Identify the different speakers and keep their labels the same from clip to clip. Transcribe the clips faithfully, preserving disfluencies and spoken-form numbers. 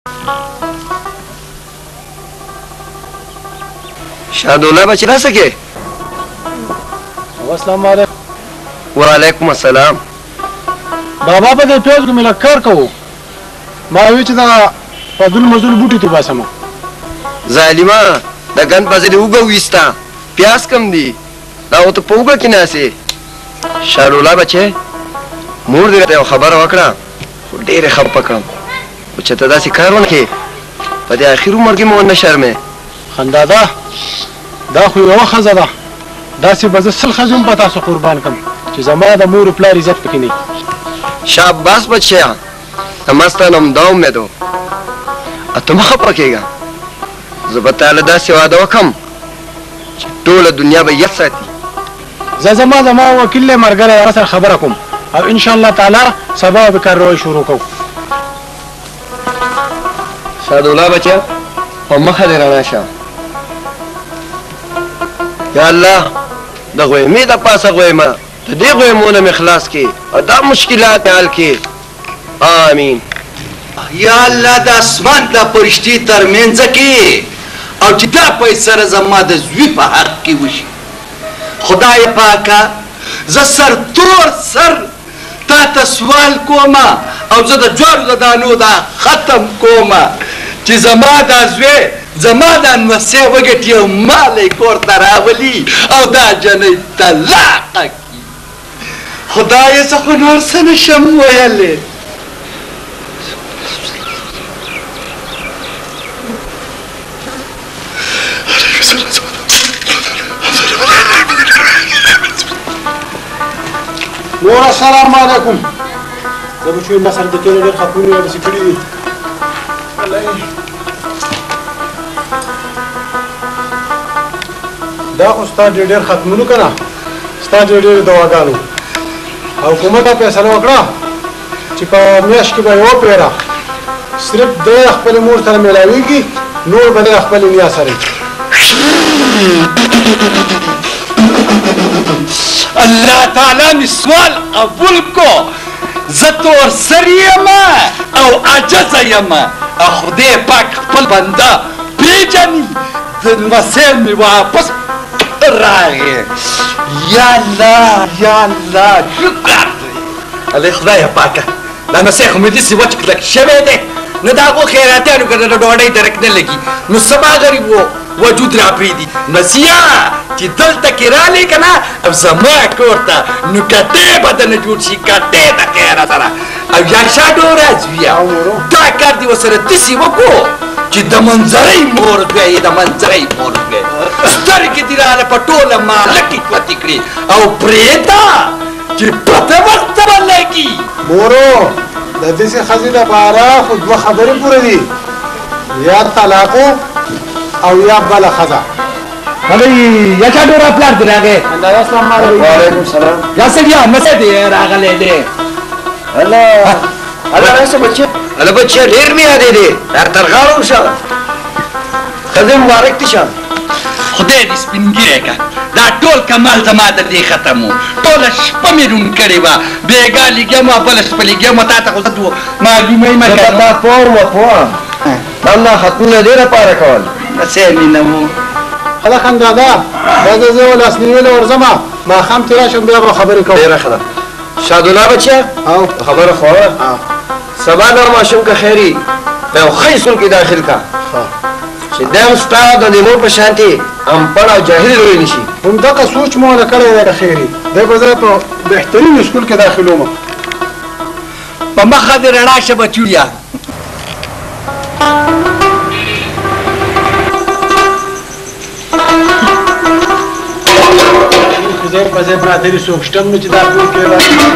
Speaker 1: شادولا بچی راسه کې
Speaker 2: السلام علیکم.
Speaker 1: وعلیکم السلام.
Speaker 2: بابا په دې پیاز کې ملا کار کوو ما وی چې دا فضل مزول بوټي ته باسم
Speaker 1: ظالما د ګن پځې وګو وستا پیاز کم دی دا او ته پوګه کې ناسې شادولا بچی مور دې ته خبر وکړه ډېر خپه کړم او چې ته داسې کار ونه کې په دې اخر عمر کې مو نه شرمې
Speaker 2: خندادا دا خو یو خزه ده داسې به زه سل ښځې هم په تاسو قربان کړم چې زما د مور پلار عزت پکې نه وي.
Speaker 1: شاباس بچیا ما ستا نه همدا امید و ته مه خفه کېږه زه به تاله داسې واده وکړم چې ټوله دنیا به یاد ساتي.
Speaker 2: زه زما زما وکیل دی ملګری هغه سره خبره کوم او انشاءالله تعالی سبا به کارواهي شروع کوو.
Speaker 1: شادولا بچیا په مخه دې رڼا شه. یا الله د غویمې د پاسه غویمه د دې غویمونه مې خلاص کړي او دا مشکلات مې حل کړي. آمین.
Speaker 3: یا الله د اسمان د فرشتي ترمنځ کې او چې دا پیسره زما د زوی په حق کې وشي. خدای پاکه زه سر تور سر تا ته سوال کومه او زه د جوارو د دانو دا ختم کومه چې زما دا زوی زما دا نوسې وګټي او مال یې کور ته راولي او دا جنۍ طلاقه کړي. خدایه زه خو نور څه نشم ویلی.
Speaker 2: نور السلام علیکم. زه به شوي ما سره د تېرو ډېر خپلونه یې داسې کړي دي. دا خو ستا ډېر ډېر ختمونو که نه ستا ډېر ډېرې دواګانو او حکومت دا فیصله وکړه چې په میاشت کې به یې وپېره صرف دی خپلې مور سره میلاویږي نور به دی خپلې نیا سره
Speaker 3: الله تعالی می سوال قبول کو. زه تور سر یم او عجز یم او خدای پاک خپل بنده پیژني. د نوسې مې واپس راغی. یا الله یا الله شکر دی. الله خدای پاکه دا نوسې خو مې داسې وچ کلک شوی دی نو د هغو خیراتیانو که د ډوډۍ درک نه لګي نو سبا غریب و وجود را پرېږدي. نسیا چې دلته کې رالی که نه او زما کور ته نو کټې به درنه جوړ شي کټې د خیره سره او یا شاډو راځویه دا کار دې ورسره داسې وکړو چې د منظرۍ مور دوی د منظرۍ مور دوی سترګې دې راله په ټوله مالکې کوتې کړې او پرېږده چې پته ورته به لګي.
Speaker 2: مورو د داسې ښځې لپاره خو دوه خبرې پوره دي یا طلاقو او یا بله ښځه.
Speaker 4: هلئ یا چا ډوره پلار دې راغی.
Speaker 2: السلام علیکم.
Speaker 1: وعلیکم السلام.
Speaker 4: یا سړیا مسې دې راغلی دی.
Speaker 1: الله الله راسه بچه الله بچه ډېر مې یادې دی در ترغاړه وشه ښځې مبارک دي شه.
Speaker 3: خدای دې سپینګیری که دا ټول کمال زما در دې ختم و. ټوله شپه مې روڼ کړې وه بېګا لګیم او بله شپه لګیم تا ته خو زه معلومه یم که
Speaker 1: زه تا پوه وم پوه الله ختمونه دې لپاره کول.
Speaker 3: نسې مینه و.
Speaker 2: هله خندادا دا زه زه لاسنیوی له ورځمه ماښام تې راشم بیا به خبرې کوم.
Speaker 1: ډېره ښه ده. شادولا بچیه
Speaker 2: او
Speaker 1: خبره خو اوره سبا دا ماشوم که خیري په یو ښه سکول کې داخل کا چې دی هم ستا د دې مور په شانتې امپړ او جاهل لوی نه شي.
Speaker 2: همدغه سوچ مو ونه کړی دی د خیري دی به زه په بهترین سکول کې داخلوم.
Speaker 3: په مخه دې رڼا شه بچوړیا.
Speaker 2: ځای په ځای پراته دي څوک شته نو چې دا ټول کې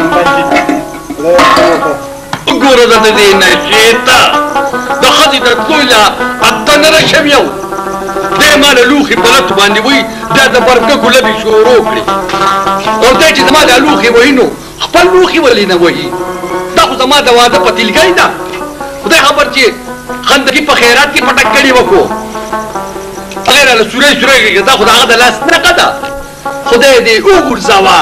Speaker 3: ګوره د دې نشې ته د ښځې د تلوی له اته نه راشم یو دی ما له لوښي په لتو باندې وایي دا د برګکو لبې شروع کړې او دی چې زما دا لوښي وایي نو خپل لوښي ولې نه وایي. دا خو زما د واده پتیلګۍ ده. خدای خبر چې خندګي په خیرات کې پټک کړې وکړو هغې راله سوری سوری کړې دا خو د هغه د لاس نقه ده. خدای دې وغورځوه.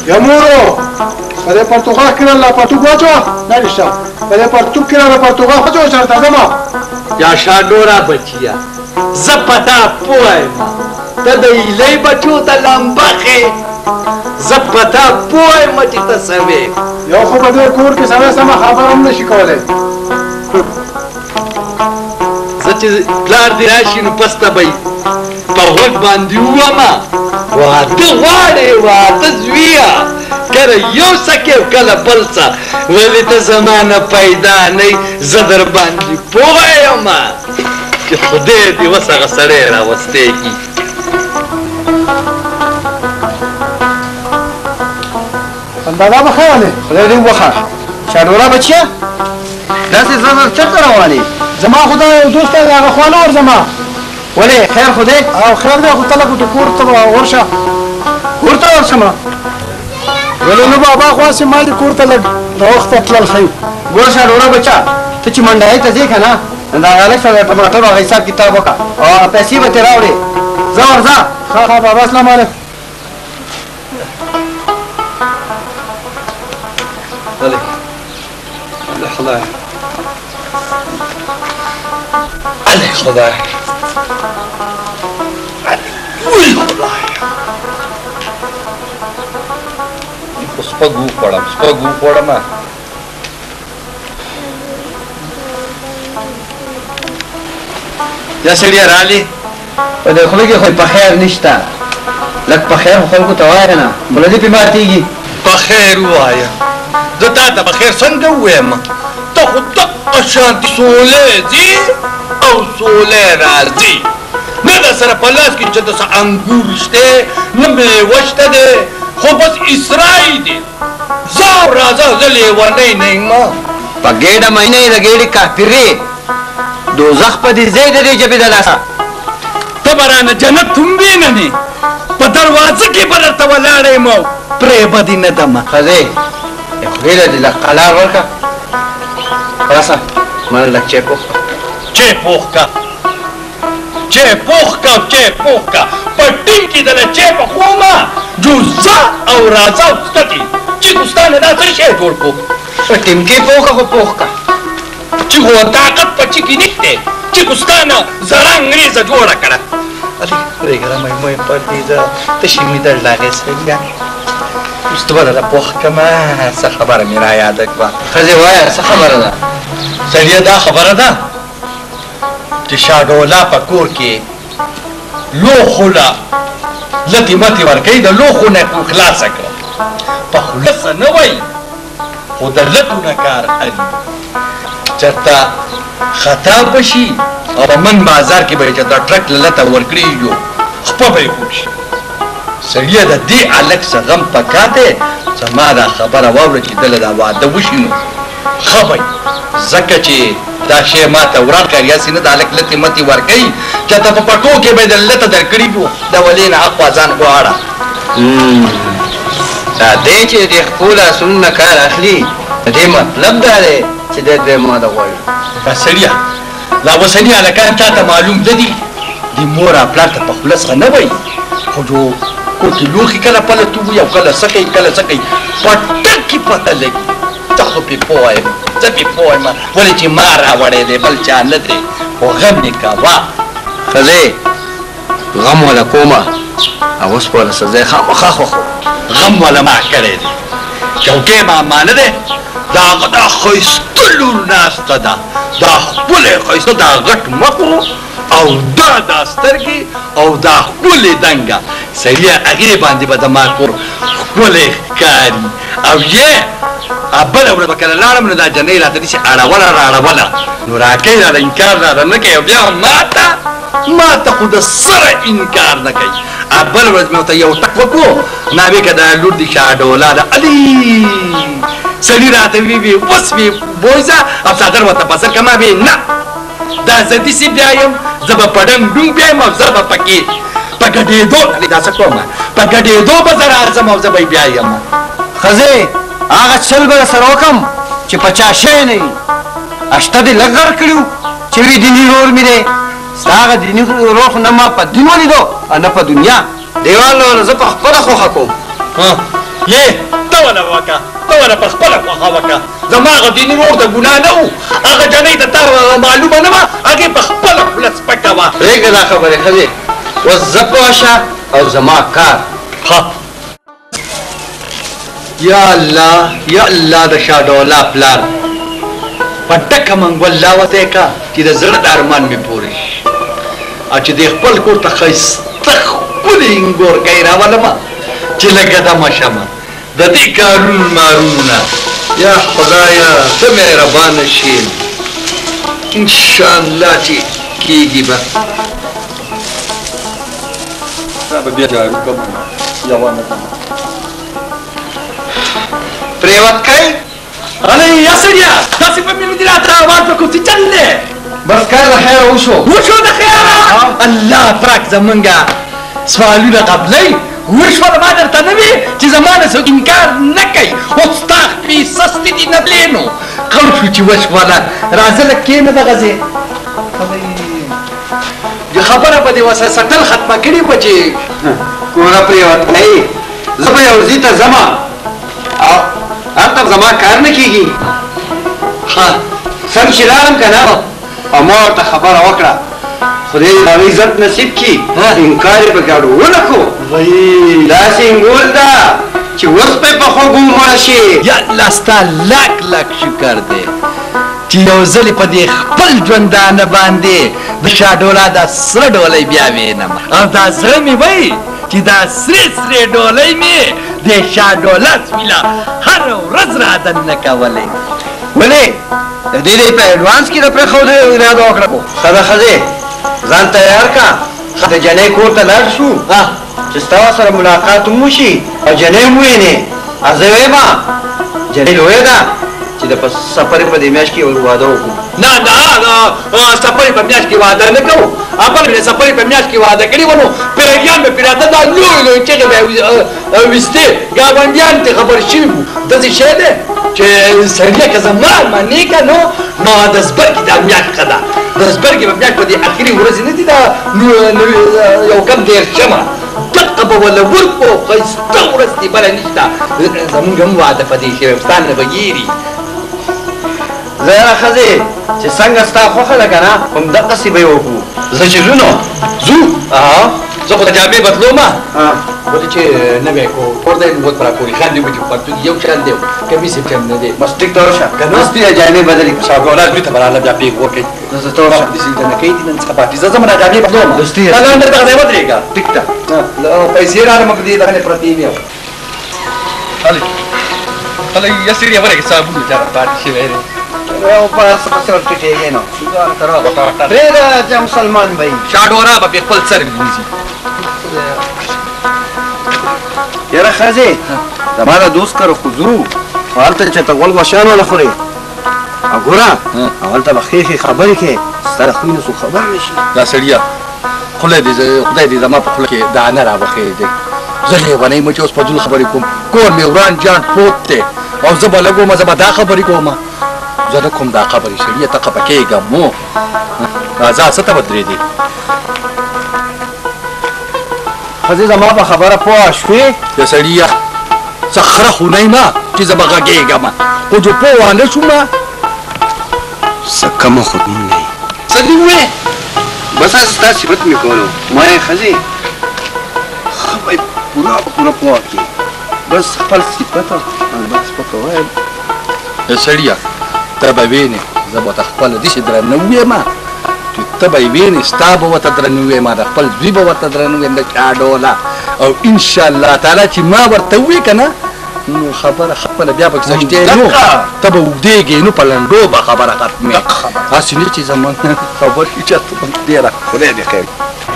Speaker 2: یا مورو په دې پرتوغا کې الله پرتوغ واچو نه رښتا په دې پرتوغ کې الله پرتوغا واچو چرته زما
Speaker 3: یا شاډورا بچیا زه پتا پوهیم ته د ایلې بچو ته لمبخې زه پتا پوهیم چې ته سوې
Speaker 2: یو خو په دې کور کې سره سم خبره هم نشي کولای
Speaker 3: زه چې پلار دې راشي نو پس ته به په غوږ باندې ووامه واده غواړې واده زویه کله یو څه کې کله بل څه ولې ته زما نه پیدا نه یې زه در باندې پوه یم چې خدای دې اوس هغه سړی راوستی کړي
Speaker 2: اندازه به خیر دی
Speaker 1: خدای دې وبخښه شاډوره بچیه داسې زه چېرته روانې
Speaker 2: زما خدای یو دوست دی هغه خوا نه ورځم
Speaker 1: ولې خیر خو دی
Speaker 2: او خیر دی خو ته لږ د کور ته ورشه
Speaker 1: کور ته ورشم
Speaker 2: ولې نو بابا خواصې ما دې کور ته لږ د وخته تلل ښایي
Speaker 1: ګوره شاډوره بچه ته چې منډایي ته ځې که نه د هغه هلک سره د ټماټرو هغه حساب کتاب وکړه او پیسې به ترې راوړې ځه ورځه
Speaker 2: ښه ښه بابا السلام علیکم
Speaker 3: ولې الله خدای الله خدای وی خدای سپږ وخوړم سپږ وخوړم یا سړیا رالی
Speaker 1: په دې خوله کې خو په خیر نشته لږ په خیر خو خلکو ته وایه نه بله دې پې ماتېږي
Speaker 3: په خیر ووایه زه تا ته په خیر څنګه ووایم ته خو دقه شانتې سولی ځي او سولی راځي نه در سره په لاس کې چې داسې انګور شته نه میوه شته دی خو بس اسرای دی ځه راځه زه لیونی نه یم
Speaker 1: په ګېډه مینه یې د ګېډې کافرې دوزخ په دې ځای د دې ژبې د لاسه
Speaker 3: ته به رانه جنت هم ویننې په دروازه کې به درته ولاړه یم پرې به دې نه دمه
Speaker 1: ښځې خدای له دې لږ قلار ورکړه خلاصه ما لږ چای پوخ
Speaker 3: چای پوخ کا چای پوخ کا چای پوخ کا په ټیم کې دله چای پخومه جو ځه او راځه او څکې چې ګستانه دا څه شی جوړ کړو
Speaker 1: په ټیم کې پوخه خو پوخ کا
Speaker 3: چې هو طاقت په چې کې نشته چې ګستانه زړه انګریزه جوړه کړه علي پرېږده مې مې پردې ده تشې مې در لاغې څنګه اوس ته به دله پوخ کړمه څه خبره مې را یاده کړه
Speaker 1: ښځې وایه څه خبره ده
Speaker 3: سړیه دا خبره ده چې شاډولا په کور کې لوښو له لتې متې ورکوي د لوښو نه یې خلاصه کړه په خوله څه نه وایي خو د لتو نه کار اخلي چېرته خطا به شي او په من بازار کې به یې چېرته ټرک له لته ورکړي یو خپه به یې خوږ شي سړیه د دې هلک څه غم پکار دی زما دا خبره واوره چې دله دا واده وشي نو ښه به ځکه چې دا شی ما ته وران ښکاري هسې نه د هلک لتې متې ورکوي چېرته په پټو کې به یې د لته درکړي وو د ولې نه اخوا ځان غواړه
Speaker 1: دا دی چې د خپلو لاسونو نه کار اخلي د دې مطلب دا دی چې دی دوی ماده غواړي
Speaker 3: دا سړیه دا اوسني هلکان تا ته معلوم نه دي د مور او پلار ته په خوله څه نه وایي خو جو کور کې لوښي کله پلټو وي او کله څه کوي کله څه کوي په ټک کې پته لګي ته خو پې پوه یم زه پې پوه یم ولې چې ما راوړی دی بل چا نه دی خو غم یې کوه
Speaker 1: ښځې غم وله کومه او اوس به وله سزا یې خامخا خوښوم
Speaker 3: غم وله ما کړی دی چوکۍ ماما نه دی د هغه دا ښایسته لور ناسته ده دا ښکلی ښایسته دا غټ مخ او دا دا سترګې او دا ښکلې دنګه سړیه هغې باندې به زما کور ښکلی ښکاري او یې بله ورځ به کله لاړم نو دا جنۍ راته نیسي اړوله راړوله نو راکوي راله انکار راته نه کوي او بیا ماته ماته خو د سره انکار نه کوي بله ورځ مې ورته یو ټک وکړو ناوې که دا لور دې شاډولا ده علي سړي راته وی وی اوس مې بوځه او څادر ورته په سر کړم وی نه دا زه داسې بیا یم زه به په ډنګ ډونګ بیا یم او زه به پکې په ګډېدو دا څه کوم په ګډېدو به زه راځم او زه به بیا یم
Speaker 1: ښځې هغه چل به سره وکړم چې په چا شی نه وي اشته دې لږ غر کړي وو چې وي دیني رور مې دی ستا هغه دیني رور خو نه ما په دین ولیدو او نه په دنیا دیوال له زه په خپله خوښه کوم
Speaker 3: یې ته ونه وکړه ته ونه په خپله خوښه وکړه زما هغه دیني ورور د ګناه نه و هغه جنۍ د تا معلومه نه وه هغې په خپله خوله سپکه وه
Speaker 1: پرېږده دا خبرې ښځې اوس زه پوه شه او زما کار
Speaker 3: ښه یا الله یا الله د شاه دوله پلار په ډکه منګول لاوتی که چې د زړه د ارمان مې پورې شي او چې د خپل کور ته ښایسته ښکلې انګورګۍ راولمه چې لږه دمه شمه د دې کارون مارونه یا خدایه ته مهربانه شي انشاءالله چې کېږي به دا به بیا جارو کوم یوانه
Speaker 1: پرېوت کوي
Speaker 3: अरे या सरिया दस पे मिल दिला था आवाज पे कुछ चल ले
Speaker 1: بس کار د خیر وشو
Speaker 3: وشو د خیر الله پاک زمونږه سوالونه قبلې وشو ما درته نه وي چې زمانه څوک انکار نه کوي او ستاخ په سستي دي نه بلینو کړ شو چې وشو ولا راځه لکه نه دغه ځای د خبره په دې واسه سټل ختمه کړي په چې
Speaker 1: کومه پرېوت کوي زه به یو ځای ته ځم او هلته زما کار نه کېږي
Speaker 3: ښه
Speaker 1: سم چې لاړم که نه او ما ورته خبره وکړه خدای د هغې عزت نصیب کړي انکار یې پکې ونه کړو داسې انګول ده چې اوس پرې په خوږو مړه شي
Speaker 3: یا الله ستا لاک لاک شکر دی چې یو ځلې په دې خپل ژوندانه باندې د شاه ډوله دا سره ډولۍ بیا وینم او دا زړه مې وایي چې دا سرې سرې ډولۍ مې د شاه ډوله سویله هره ورځ را دننه کولی
Speaker 1: ولې د دې دی په اډوانس کې د پرېښودو اراده وکړه ښه ده ښځې ځان تیار کړه د جنۍ کور ته لاړ شو چې ستا سره ملاقات هم وشي او جنۍ هم ووینې او زه ویم جنۍ لویه ده چې د سفرې په دې میاشت کې واده وکړو
Speaker 3: نه نه سفرې په میاشت کې واده نه کوو اول مې سفرې په میاشت کې واده کړي ونو پرېږیان به پراته دا لوی لوی چغې به یې ویستې ګاونډیان ترې خبر شوي وو داسې شی دی چې سړیه که زما منې که نو نو د زبرګې دا میاشت ښه ده د زبرګې په میاشت په دې اخري ورځې نه دي دا یو کم دېرشمه دقه به وله ورکړو ښایسته ورځ دې بله نشته زمونږ هم واده په دې شوی ستا نه به ګیري
Speaker 1: زه یاره ښځې چې څنګه ستا خوښه ده که نه همدقسې به یې وکړو
Speaker 3: زه چې ځو نو ځو زه خو د جامې بدلومه ولې چې نه به یې کو کور دی نو به راکولي خان دی چې پرتو یو شان دی کمیس یې ټیم نه دی
Speaker 1: بس ټیک ته ورشه مستي د جامې بدلې کړه
Speaker 3: شاه ګولاد دوی ته به راله بیا پېغ ورکوي
Speaker 1: زه ته ورشه
Speaker 3: داسې نه کوي دي نن څخه پاتې زه ځم نه جامې بدلومه
Speaker 1: دوستي
Speaker 3: دا نن دغه ځای ودرېږه ټیک ده پیسې رالم که دې دغه نه پرتې وي هلې هلې یا سړي ورکې صابون چا پاتې شوی دی
Speaker 1: او پس پسې ورټیټېږي نو پرېږده چې مسلمان به وي
Speaker 3: شاه ډوره به پې خپل سر ونیسي
Speaker 1: یاره ښځې زما د دوست کره خو ځو خو هلته چېرته غول غوښیان ونه خورې او ګوره او هلته به ښې ښې خبرې کوې ستا د خوی نه څوک خبر نه شي
Speaker 3: دا سړیه خوله دې خدای دې زما په خوله کې دانه راوښې دی زه لیونی یم چې اوس په ځول خبرې کوم کور مې وران جان پروت دی او زه به لږ ومه زه به دا خبرې کوم زه نه کوم دا خبرې سړیه ته خفه کېږم مو راځه څه ته ودرېدې
Speaker 1: ښځې زما په خبره پوه شوې
Speaker 3: د سړیه څه خره خو نه یم چې زه به غږېږم خو جو پوه نه شوم
Speaker 1: څه کمه خودمون نه
Speaker 3: څه دې ووې
Speaker 1: بس هسې ستا صفت مې کولو ما یې ښځې ښه به یې پوره په پوره پوه کړي بس خپل صفت بس پکه وایم
Speaker 3: سړیه ته به وینې زه به ورته خپله داسې درنه ووایم چې ته به یې وینې ستا به ورته درنه ووایم د خپل زوی به ورته درنه ووایم د چا ډوله او انشاءالله تعالی چې ما ورته ووایې که نه نو خبره خپله بیا پکې سجدې نو ته به اوږدېږې نو په لنډو به خبره ختمې هسې نه چې زما خبر شي چې ته ډېره
Speaker 1: خدای دې خیر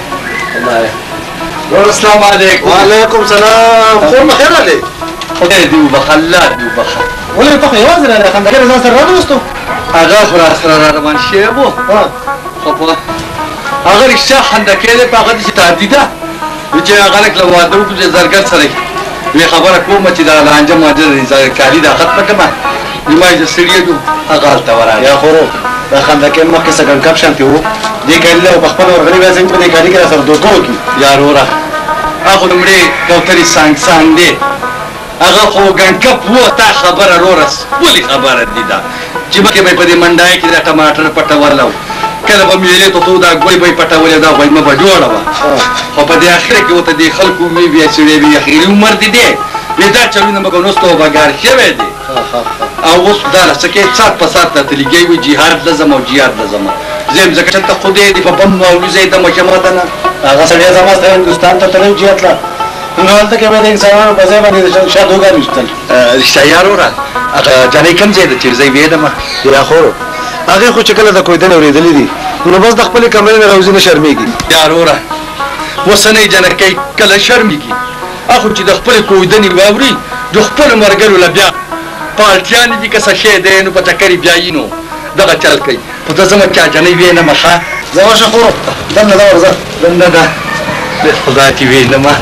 Speaker 3: ورور السلام علیکم
Speaker 1: وعلیکم سلام خور مخیر علی
Speaker 3: خدای دې وبخه الله دې وبخه
Speaker 2: ولې ته خو یوازې راغلی خندګۍ ځان سره راوستو
Speaker 3: هغه خو راسره را روان شوی و خو په هغه رښتیا خندکۍ دی په هغه داسې تهدیده چې هغه لږ له واده وکړو چې زرګر سره وی خبره کومه چې دا لانجه مانجه کالي دا ختمه کړمه وی ما یې زه سړي یم هغه هلته ورغی
Speaker 2: یا خورو دا خندګۍ مخکې څه ګنکپ شانتې و دې کالي له په خپله ورغلي بیا څنګه په دې کالي کې را سره دوکه وکړي
Speaker 3: یا وروره هغه خو لومړی کوترې سانګ سانګ دی هغه خو ګنکپ و تا خبره رورس ولې خبره دي دا چې مخکې به یې په دې منډای کې دا ټماټر پټولی کله به میلې ته تو دا ګوی به یې پټولې دا غویمه به جوړه وه خو په دې اخره کې ورته دې خلکو مې بیا سړی وي اخري عمر دي دی وی دا چلونه به نو ستو بګار شوی دی او اوس دا څه کې سات په سات ته لګي وي جهاد لازم او جهاد لازم زم ځکه چې ته خو دې په بم او وزې د مشماده نه
Speaker 2: هغه سړی زما سره هندوستان ته تللی جهاد لا نو هلته کې به د انسانانو په ځای باندې د شادوګان ویشتل
Speaker 3: رښتیا یار وره هغه جانې کوم ځای ده چې زه یې ویدم
Speaker 2: یا خو هغې خو چې کله د کویدن اورېدلي دي نو بس د خپلې کمرې نه راوځي نه شرمېږي
Speaker 3: یار وره اوسنۍ جنکۍ کله شرمېږي اخو چې د خپلې کویدنې واوري د خپلو ملګرو له بیا پالټیانې دي که څه شی دی نو په چکر یې بیایي نو دغه چل کوي خو ته زما چا جنۍ وینمه ښه
Speaker 2: زه ورشه خورو دنده ده ورځه
Speaker 3: دنده ده خدای دې وینمه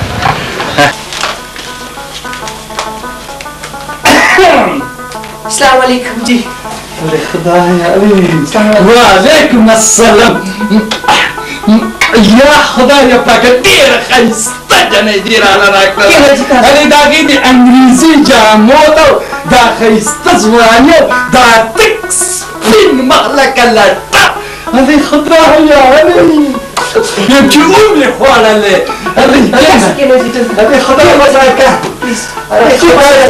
Speaker 5: السلام علیکم جی
Speaker 4: وعلیکم السلام یا خدای پاک ډېره ښایسته جنۍ دې راله راکړله هلې د هغې د انګریزي جامو ته دا ښایسته ځواني دا تک سپین مخ لکه لټه هلې خدایه هلې یم چې ومې خوړلې هلې هلې خدای وساکه هلې خدایه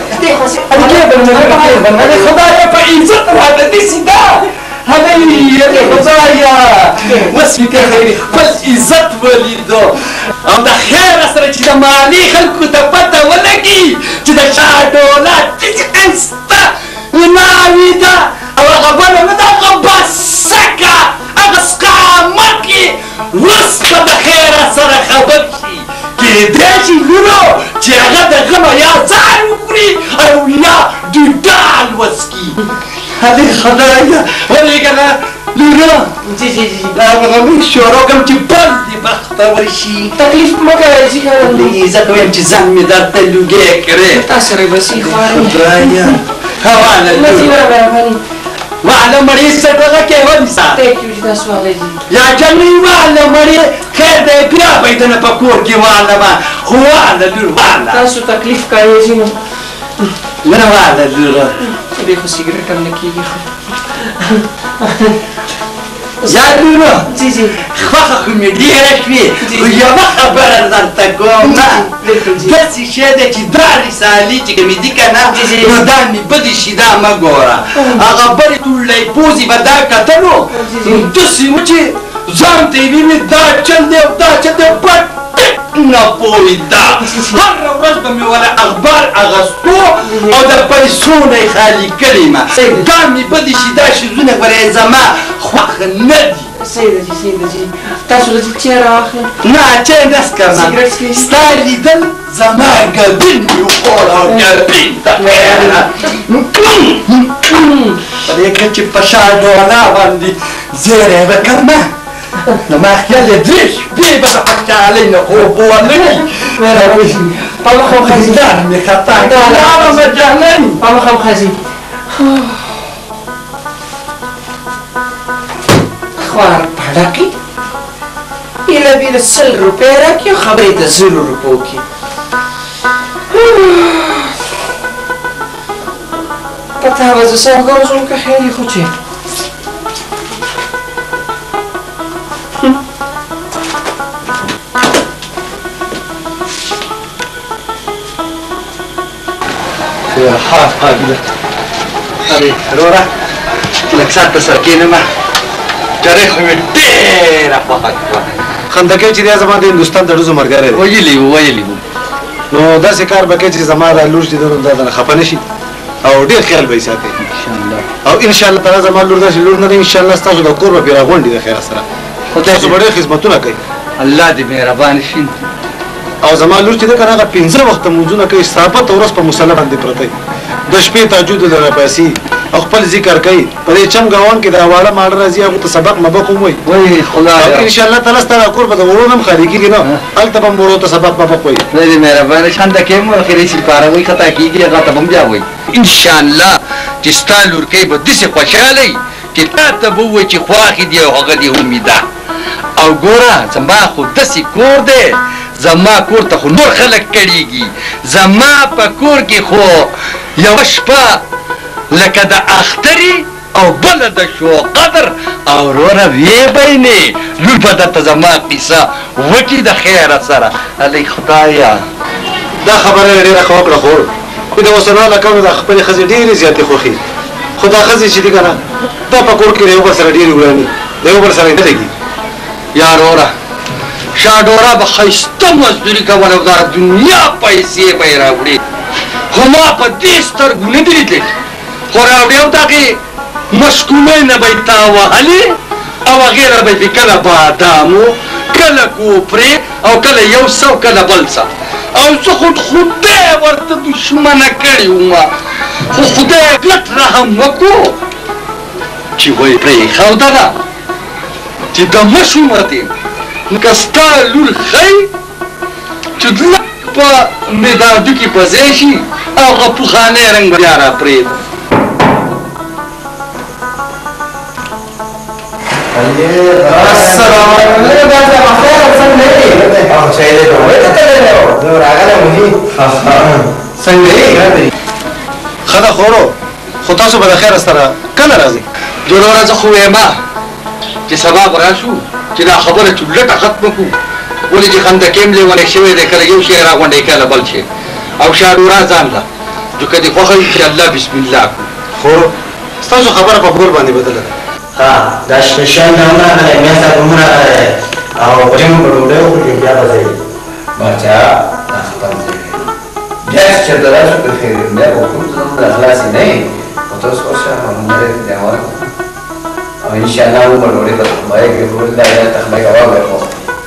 Speaker 4: هلې خدایه په عزت راته داسې ده هلې هلې خدایه اوس مې که خیري خپل عزت ولیدو او د خیره سره چې د مالي خلکو ته پته ولګي چې د شاه دولت داسې ښایسته ناوې ده او هغه بله نه ده هغه بسکه هغه سقامت یې وروسته د خیره سره خبر شي کېدای شي لورو چې هغه د غمه یا ځان وخوري او یا ډوډال وڅکي هلې خدایه ولې که نه لورو
Speaker 5: جی جی جی
Speaker 4: دا غمې شروع کړم چې بل دې بختور شي
Speaker 5: تکلیف مه کوئ جی
Speaker 4: لږ ځکه وایم چې ځان مې درته لوګی کړی
Speaker 5: تا سره به سي خوارې
Speaker 4: خدایه هواله
Speaker 5: مزي
Speaker 4: لورو
Speaker 5: ورا مهرباني
Speaker 4: وعلى مړې څټغه کې ونیسه
Speaker 5: ټیک یو جی تاسو والے جی
Speaker 4: یا جنې وعلى مړې خیر دی بیا به یې دنه په کور کې وعلمه خو وعله لور وعله
Speaker 5: تاسو تکلیف کوئ جی نو
Speaker 4: ونه وعله لوره
Speaker 5: دې خو سیګریټ هم نه کېږي
Speaker 4: یا لورو
Speaker 5: جی جی
Speaker 4: خوښه خو مې ډېره شوې خو یوه خبره درته کوم
Speaker 5: بلکل جی
Speaker 4: داسې شی دی چې دا رسالې چې کومې دي که نه نو دا مې بدې شي دا مه ګوره هغه بلې تورلی پوزې به دا کتلو نو داسې و چې ځان ته یې وینې دا چل دی او دا چل دی په ټک نه پوهېده هره ورځ به مې وله اخبار اخیستو او د پیسو نه یې خالي کړې ما دا مې بدې شي دا شیزونه ګوره زما خوښ نه دي
Speaker 5: صحیح ده جی صحیح ده جی تاسو له دې چای راواخلئ
Speaker 4: نه چای نه څښم
Speaker 5: سګرټ څښئ
Speaker 4: ستا لیدل زما ګبین مې وخوړ او ګبین ته په دې کې چې په شا ډولا باندې زیری به کړمه نو ما خیال یې درې شپې به د خوشحالۍ نه خوب ونه کړي
Speaker 5: په مخ هم ښځي
Speaker 4: ځان مې خطا کړم جاناني
Speaker 5: په مخ هم ښځي خوار پړکې ایله بیله سل روپۍ راکړي او خبرې د زرو روپو کې پته به زه څنګه وځم که خیر یې خو چې
Speaker 3: ها ها ارې وروره لږ ساعت ته سره کښېنم جرۍ خو مې ډېره خوښه شوه
Speaker 2: خندقۍ چې دی زما د هندوستان د ډزو ملګری دی
Speaker 3: ویلي وو ویلي وو
Speaker 2: نو داسې کار به کوي چې زما دا لور چې دی نو دا دنه خفه نه شي او ډېر خیال به یې ساتي او انشاءالله تعالی زما لور داسې لور نه دی انشاءالله ستاسو د کور به پرې راغونډي د خیره سره تاسو به ډېر خدمتونه کوي
Speaker 3: الله دې مهربان شي
Speaker 2: او زما لور چې ده که نه هغه پنځه وخته لمونځونه کوي ثابت ورځ په مصله باندې پرته وي د شپې تهجد له راپاسي او خپل ذکر کوي په دې چم ګاون کې دا واړه ماړه راځي هغو ته سبق مبق هم وایي
Speaker 3: وایي خدایه
Speaker 2: انشاءالله تعالی ستا کور به د وړو نه هم خالي کېږي نه هلته به هم وړو ته سبق مبق وایي
Speaker 3: خدای دې مهربانه شي خندقۍ مو اخري سپاره وایي خطا کېږي هغه ته به هم بیا وایي انشاءالله چې ستا لورکۍ به داسې خوشحاله وي چې تا ته به ووایي چې خواښې دي او هغه دې امیده او ګوره زما خو داسې کور دی زما کور ته خو نور خلک کړېږي زما په کور کې خو یوه شپه لکه د اختري او بله د شو قدر او وروره ویې بینې لور به درته زما قیصه وکړي د خیره سره الۍ خدایه
Speaker 2: دا خبره ډېره ښه وکړه خور خو د اوسنیو لکانو د خپلې ښځې ډېرې زیاتې خوښي خو دا ښځې چې دي که نه دا په کور کې د یو بل سره ډېرې وراني د یو بل سره یې نه لګي
Speaker 3: یا وروره شاډوره به ښایسته مزدوري کوله او دا دنیا پیسې به یې راوړې خو ما په دې سترګو نه دي لیدلې خو راوړې او دغې مشکونۍ نه به یې تاوهلې او هغې نه به یې کله بادامو کله کوپرې او کله یو څه او کله بل څه او زه خو خدای ورته دشمنه کړې ومه خو خدای کلک رحم وکړو چې وایي پرېښودله چې د مشومه دې که ستا لور ښی چې لږ په مدادو کې په ځای شي هغه پخوانی رنګ به بیا راپرېږدو
Speaker 1: السلام علیکم څنګه
Speaker 2: ښه ده خورو خو تاسو به د خیره سره کله راځئ
Speaker 3: جوړوره زه خو ویمه چې سبا به راشو چې دا خبره چولټه ختمه کړو ولې چې خندقې م لیونی شوی دی کله یو شی راغونډی کله بل شی او شاډوره ځان له ځکه دې خوښه وي چې الله بسم الله کړو
Speaker 2: خو ستاسو خبره په کور باندې بدله ده
Speaker 6: ها دا شپېشن ډول راغلی میا صاحب هم راغلی او غوښې مو په ډوډۍ وخورو بیا به ځئ باچا دا خبر دی بیا چې چېرته راشو که خیر بیا به وکړو زموږ د خلاصې نه یې خو ته اوس ورشه همدغه دیوال او انشاءالله مو به ډوډۍ ته خدای کې ټول دا یا تخلی کباب به خو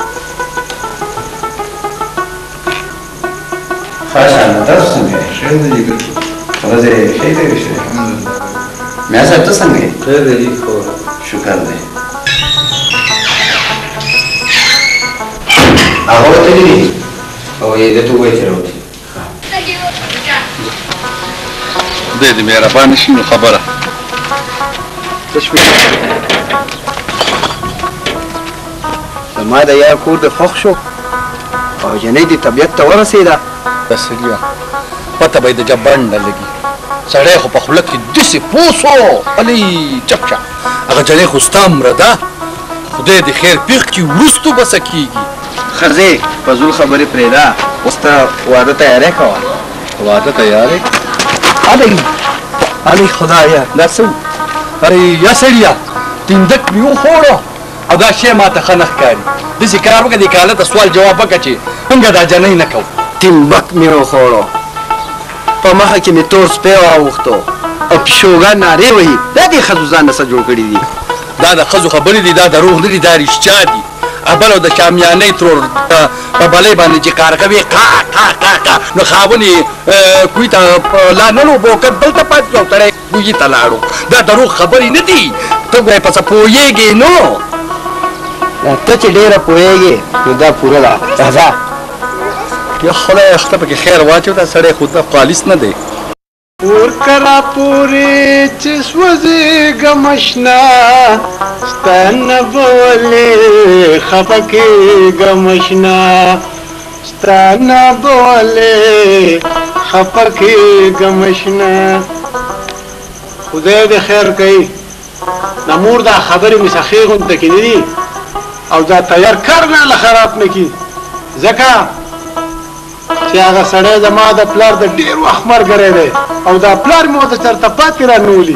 Speaker 6: ښه شانه تاسو څنګه یې ښه دی ورځې ښې تېرې شوې میا صاحب ته څنګه یې ښه دی خو شکر دی هغه وتلي دي او یې ده ته ووایي چې راوځي
Speaker 3: خدای دې مهربانه شي نو خبره
Speaker 1: زما د یار کور د خوښ شو او جنۍ دې طبیعت ته ورسېده
Speaker 3: بسریا پته به یې د جبان نه لګي سړی خو په خوله کې داسې پوه سو الۍ چپ شه هغه جنۍ خو ستا مړه ده خدای دې خیر پېښ کړي وروستو به څه کېږي
Speaker 1: ښځې فضول خبرې پرېږده اوس ته واده تیاری کوه
Speaker 3: واده تیاری
Speaker 1: الۍ الۍ خدایه
Speaker 3: دا څه ارې یا سړیه تندک مې وخوړو او دا شی ماته ښه نه ښکاري داسې کار وکړه دې کاله ته سوال جواب وکړه چې څنګه دا جنۍ نه کوو
Speaker 1: تمبک مې وخوړو په مخه کې مې تور سپی واوښتو او پیشوګان نارې وهي دا دې ښځو ځان نه څه جوړ کړي دي
Speaker 3: دا د ښځو خبرې دي دا دروغ نه دي دا رښتیا دي بل او د شامیانۍ ترور په بلۍ باندې چې کار کوي کا کا کا کا نو خاوند یې کوی ته لا نه لوبو کړ بل ته پاتې یو سړی کوی ته لاړو دا دروغ خبرې نه دي ته ګوی په څه پوهېږې نو
Speaker 1: ته چې ډېره پوهېږې نو دا پوره ده راځه
Speaker 3: یا خدای خته پکې خیر واچو دا سړی خو دا خالص نه دی
Speaker 2: پور کرا پوری چې سوځېږم اشنا ستا نه به ولې خفه کېږم اشنا ستا نه به ولې خفه کېږم اشنا خدای دې خیر کوي د مور دا خبرې مې سخې غونته کې نه دي او دا تیار کار نه له خراب نه کي ځکه چې هغه سړی زما د پلار د ډېر وخت ملګری دی او دا پلار مې ورته چېرته پاتې رانولي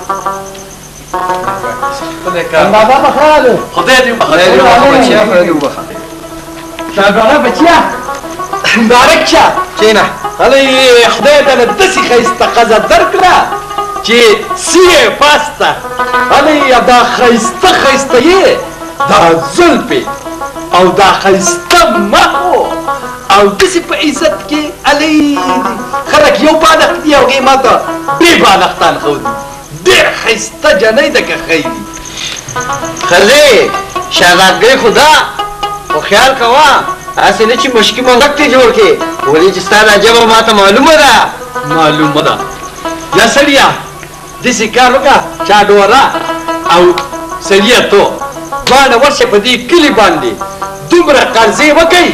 Speaker 2: بابا بخیر دی
Speaker 3: خدای دې وبخښه
Speaker 2: شاګرده بچیا مبارک شه
Speaker 3: کښېنه هلئ خدای ته له داسې ښایسته ښځه درکړه چې سی یې پاسته هلئ دا ښایسته ښایسته یې دا زلفې او دا ښایسته مخو او داسې په عزت کې الۍ خلک یو بالښت دي او هغې ما ته بې بالښتان ښودي ډېر ښایسته جنۍ ده که ښی دي
Speaker 1: ښځې شهزادګۍ خو ده خو خیال کوه هسې نه چې مشکي منګک دې جوړ کړې ولې چې ستا دا ژبه ما ته معلومه ده
Speaker 3: معلومه ده یا سړیه داسې کار وکړه چاډوره او سړیه تو دواړه ورشئ په دې کلي باندې دومره قرضې وکئ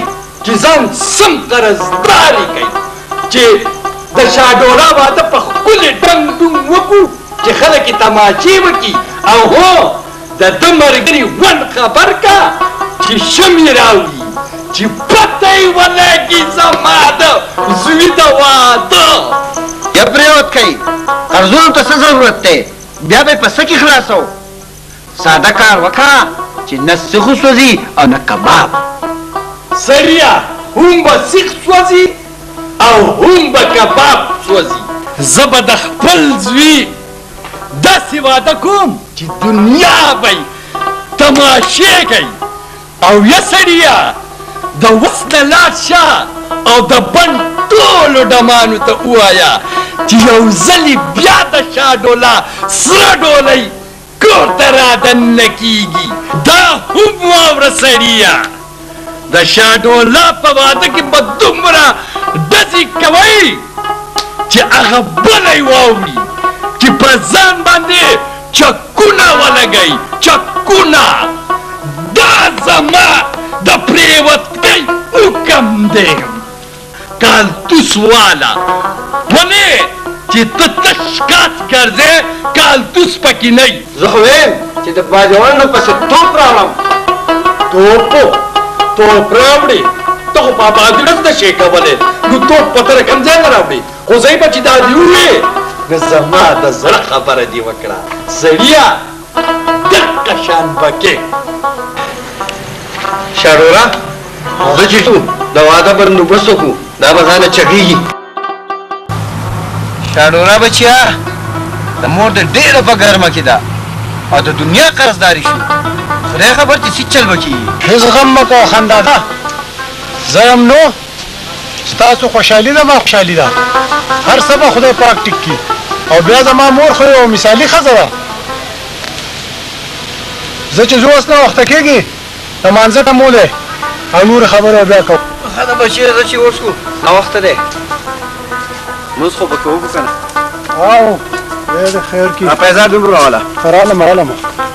Speaker 3: چې ځان سم قرضداري کوي چې د شاډولا واده په ښکلې ډنګ ډونګ وکړو چې خلک یې تماشې وکړي او هو د ده ملګري ون خبر کا چې شمې راوړي چې پته یې ولګي زما د زوی د واده
Speaker 1: یا پرېوت کوي قرضونو ته څه ضرورت دی بیا به یې په څه کې خلاصو ساده کار وکړه چې نه سیخ وسوځي او نه کباب
Speaker 3: سریا هم به سیخ سوځي او هم به کباب سوځي زه به د خپل زوی داسې واده کوم چې دنیا به تماشې کوي او یا سړیا د وس نه لاړ شه او د بڼ ټولو ډمانو ته ووایه چې یو ځلې بیا د شاډولا سره ډولۍ کور ته رادننه کېږي دا هم واوره سړیه د شاډولا په واده کې به دومره ډزې کوئ چې هغه بله یې واوري چې په ځان باندې چکونه ولګئ چکونه دا زما د پرېوتۍ حکم دی کالتوس والا ولې چې ته تش کاڅ ګرځې کالتوس پکې نه وي
Speaker 1: زه خو ویم چې د باجوړ نه پسې توپ راوړم
Speaker 3: توپو توپ راوړې ته خو په بازارس نشې کولی نو توپ پته له کوم ځای نه راوړې خو ځای به چې دا دې ووې نو زما د زړه خبره دې وکړه سړیه دقه شان به کې
Speaker 1: شاډولا زه چې څو د واده بندوبست وکړو دا به ځانه چغېږي شاډولا بچیا د مور د ډېره په ګرمه کې ده او د دنیا قرضداري شو خدای خبر چې څه چل به کېږي
Speaker 2: هېڅ غم مه کوه خندا ده زه یم نو ستاسو خوشحالي ده ما خوشحالي ده هر څه به خدای پاک ټیک کړي او بیا زما مور خو یو مثالي ښځه ده زه چې زه اوس نه وخته کېږي لمانځه ته مولې او نورې خبرې بیا کوو
Speaker 1: ښه ده بچی زه چې اوس ناوخته دی لمونځ خو پکې وکړو که نه
Speaker 2: او خدای دې خیر کړي
Speaker 1: پیزار دومره راوله
Speaker 2: رالم رالم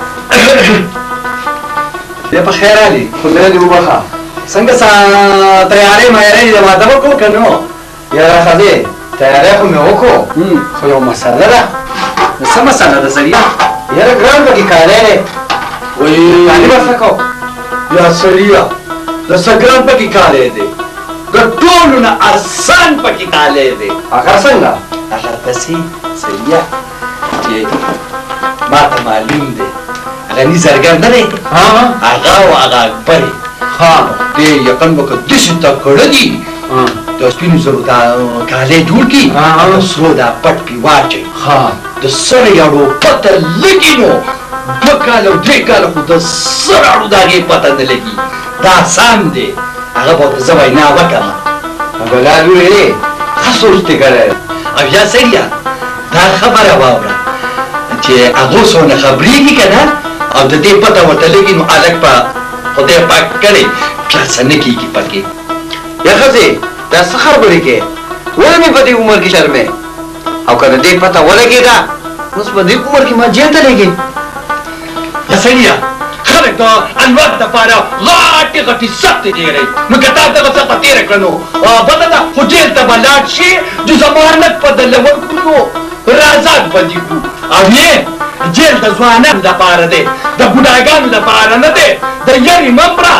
Speaker 6: بیا په خیر علي خدای دې وبخه څنګه تیارې مایارې د واده وکړو که نو یاره ښځې تیاری خو مې وکړو خو یو مسله ده څه مسله ده سړیه یاره ګران پکې کالی دی وایي کالي به څه کوو یا سړیه د څه ګران پکې کالی دی د ټولو نه ارسان پکې کالی دی هغه څنګه هغه داسې سړیه چې ما ته معلوم دی هغه ني زرګر نه دی هغه او هغه اکبر ها دې یقین به که داسې تکړه دي د سپینو زرو دا کالی جوړ کړي د سرو دا پټ پې واچوي د سره یاړو پته لګي نو دوه کاله او درې کاله خو د سر اړو د هغې پته نه لګي دا آسان دی هغه به ورته زه وینا وکړم بلا لورې ښه سوچ دې کړی او یا سړیه دا خبره واوره چې هغو څونه خبرېږي که نه او د دې پته ورته لګي نو هلک به خدای پاک کړی بیا څه نه کېږي پکې
Speaker 1: یا ښځې دا څه خبرې کوې ولې مې په دې عمر کې شرمې او که د دې پته ولګېده اوس په دې عمر کې ما جیل ته لېږې
Speaker 3: یا سړیه خلک د انوار دپاره غاټې غټې سختې تېروي نو که تا دغه څه په تېره کړه نو بده ده خو جیل ته به لاړ شي د ضمانت په دله ورکړو نو رازات به دې کړو او یې جیل د ځوانانو دپاره دی د بوډاګانو دپاره نه دی د یرې ممره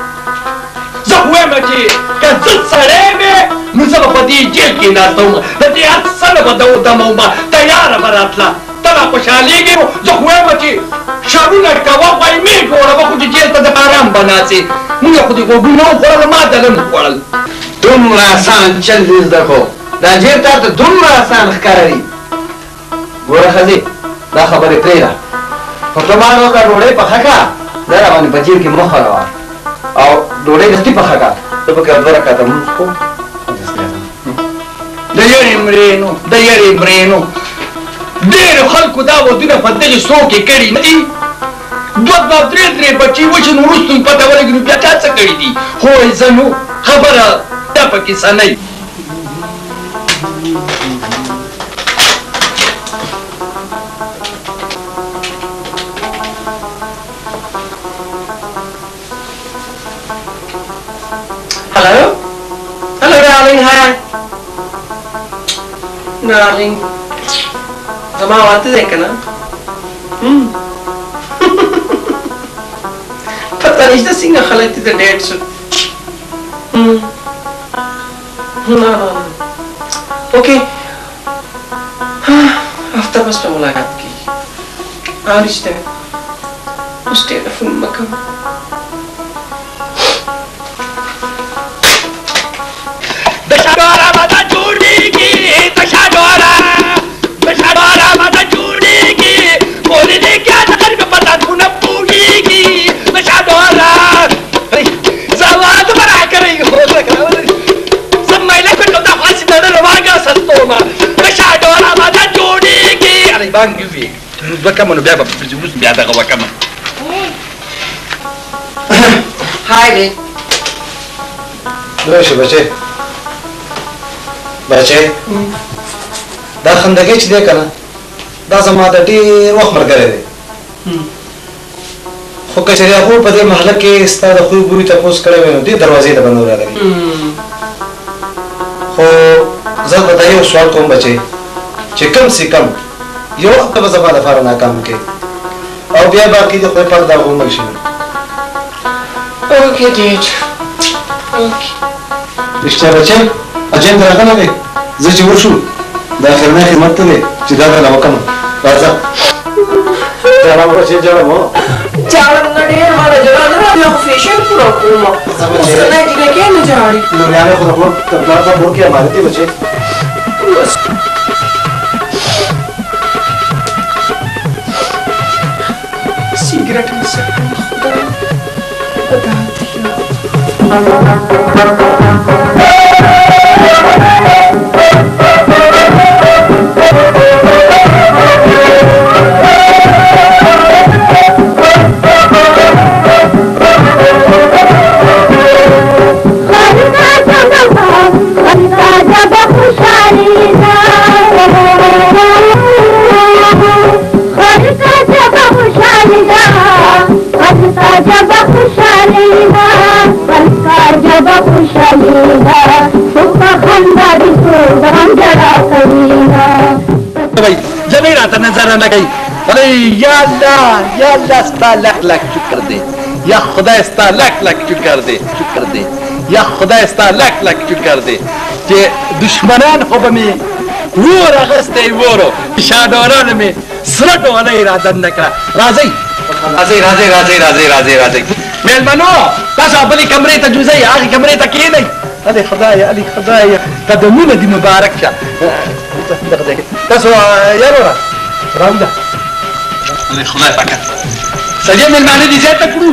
Speaker 3: زه خو وایم چې که زه سړی مې نو زه به په دې جیل کې ناسته وم د دې هر څه نه به دموم تیاره به راتله ته را خوشحالېږې نو زه خو وایم چې شرونه کوه وایمې جوړوه خو چې جیل ته د آرام به ناڅې مونږ خو دې غوږونه وخوړل ما دله نه خوړل
Speaker 1: دومره اسان چل دې زده کړو دا جیل تا ته دومره اسان ښکاري ګوره ښځې دا خبرې پرېږده پرتمان وکړه ډوډۍ پخه کړه دا راباندې په جیب کې مه خروه او ډوډۍ دستي پخه کړه زه پکې دوه رکعته لمونځ کوم
Speaker 3: د یړې مرینو د یړې مرینو ډېرو خلکو دا ودونه په دغې څو کې کړي نه دي دوه دوه درې درې بچي وشي نو وروسته یې پته ولګي نو بیا چا څه کړي دي خو زه نو خبره دا پکې څه نه
Speaker 6: Hello?
Speaker 5: Darling, زما واده دی که نه پته نشته څنګه خلک دې د ډیټ شو نه نه اوکې هفته بس په ملاقات کېږي او رښتیا اوس ټیلیفون مه کوه
Speaker 3: د شډوره ماته جوړېږي د شډوره د شډوره ماته جوړېږي مورې دې کیا د غریب په دردونه پوهېږي د شډوره زه واده به راکړی زه میله کړو دا خاصې تړلو واګه سستومه د شډوره ماته جوړېږي ارې بانګې وي وکمه نو بیا به اوس بیا دغه وکمه
Speaker 5: هاي دی
Speaker 2: راشه بچې بچې دا خندګۍ چې دی که نه دا زما د ډېر وخت ملګری دی خو که چېرې هغو په دې محله کې ستا د خوی بوی تپوس کړی وی نو دې دروازې ته به نه راغلي خو زه به دا یو سوال کوم بچې چې کم سي کم یو هفته به زما لپاره ناکام کړې او بیا باقي د خدای پاک دا غومک شي
Speaker 5: اوکې ډیډ اوکې
Speaker 2: رښتیا بچې اجنټ راغلی دی زه چې وشو دا اخرنی خدمت ته دی چې دا درله وکړم راځه جاړم بچې جاړم هو
Speaker 5: جاړم نه ډېر ماله جړا نه بیا خو فیشن پوره کومه اوس که نه جګه کې نه جاړي
Speaker 2: لوریانې خو د کور تر پلار صاحب کور کې امانت دی بچې
Speaker 5: سیګرټ مې څکوم خدای خدا
Speaker 3: जब रात नजर न गई अरे या अल्लाह या अल्लाह स्ता लाख लाख शुक्र दे या खुदा स्ता लाख लाख शुक्र दे शुक्र दे या खुदा स्ता लाख लाख शुक्र दे कि दुश्मनान हो बमी ور اغسته ورو شادوران می زړه ولا اراده نکړه راځي راځي راځي راځي راځي راځي راځي مېلمنو تاسو خپلې کمرې ته جوزئ هغې کمرې ته کښېنئ علي خدایا علي خدایا قدمونه دې مبارک شه دغه ځای کې تاسو یاروره راوځه علي خدای پاکه سړي مېلمانه دې زیاته کړو